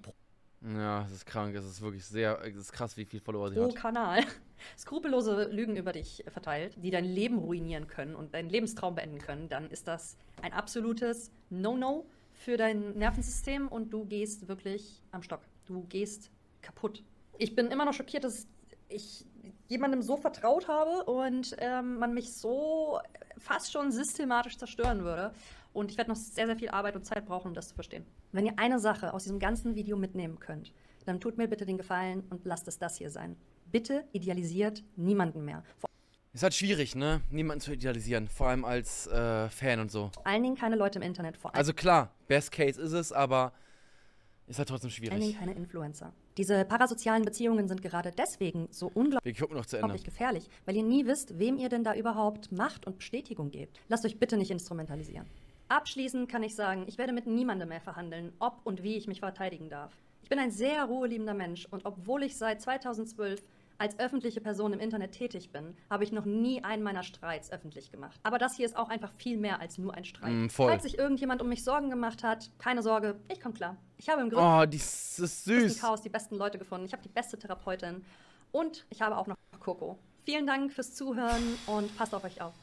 Ja, es ist krank, es ist wirklich sehr, es ist krass, wie viel Follower sie pro hat. Kanal skrupellose Lügen über dich verteilt, die dein Leben ruinieren können und deinen Lebenstraum beenden können, dann ist das ein absolutes No-No für dein Nervensystem und du gehst wirklich am Stock. Du gehst kaputt. Ich bin immer noch schockiert, dass ich jemandem so vertraut habe und ähm, man mich so fast schon systematisch zerstören würde. Und ich werde noch sehr, sehr viel Arbeit und Zeit brauchen, um das zu verstehen. Wenn ihr eine Sache aus diesem ganzen Video mitnehmen könnt, dann tut mir bitte den Gefallen und lasst es das hier sein. Bitte idealisiert niemanden mehr. Vor Ist halt schwierig, ne? Niemanden zu idealisieren, vor allem als äh, Fan und so. allen Dingen keine Leute im Internet, vor Also klar, Best Case ist es, aber ist halt trotzdem allen Dingen schwierig. keine Influencer. Diese parasozialen Beziehungen sind gerade deswegen so unglaublich Wir gucken noch zu Ende. gefährlich, weil ihr nie wisst, wem ihr denn da überhaupt Macht und Bestätigung gebt. Lasst euch bitte nicht instrumentalisieren. Abschließend kann ich sagen, ich werde mit niemandem mehr verhandeln, ob und wie ich mich verteidigen darf. Ich bin ein sehr ruheliebender Mensch und obwohl ich seit zweitausendzwölf als öffentliche Person im Internet tätig bin, habe ich noch nie einen meiner Streits öffentlich gemacht. Aber das hier ist auch einfach viel mehr als nur ein Streit. Mm, voll. Falls sich irgendjemand um mich Sorgen gemacht hat, keine Sorge, ich komme klar. Ich habe im Griff Oh, die ist ist im süß. Chaos die besten Leute gefunden. Ich habe die beste Therapeutin und ich habe auch noch Coco. Vielen Dank fürs Zuhören und passt auf euch auf.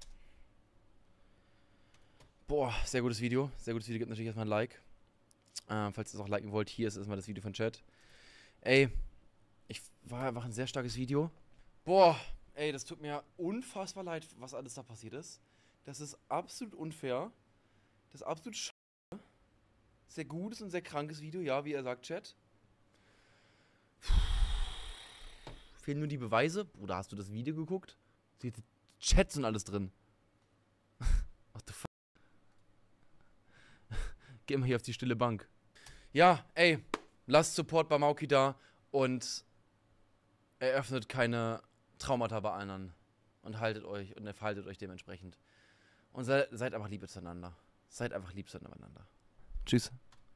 Boah, sehr gutes Video. Sehr gutes Video. Gebt natürlich erstmal ein Like. Ähm, falls ihr es auch liken wollt, hier ist erstmal das Video von Chat. Ey, ich war einfach ein sehr starkes Video. Boah, ey, das tut mir unfassbar leid, was alles da passiert ist. Das ist absolut unfair. Das ist absolut scheiße. Sehr gutes und sehr krankes Video, ja, wie er sagt, Chat. Fehlen nur die Beweise. Bruder, hast du das Video geguckt? Die Chats und alles drin. What the fuck? Geh mal hier auf die stille Bank. Ja, ey, lasst Support bei Mauki da und eröffnet keine Traumata bei anderen. Und haltet euch und verhaltet euch dementsprechend. Und seid, seid einfach lieb zueinander. Seid einfach lieb zueinander. Tschüss.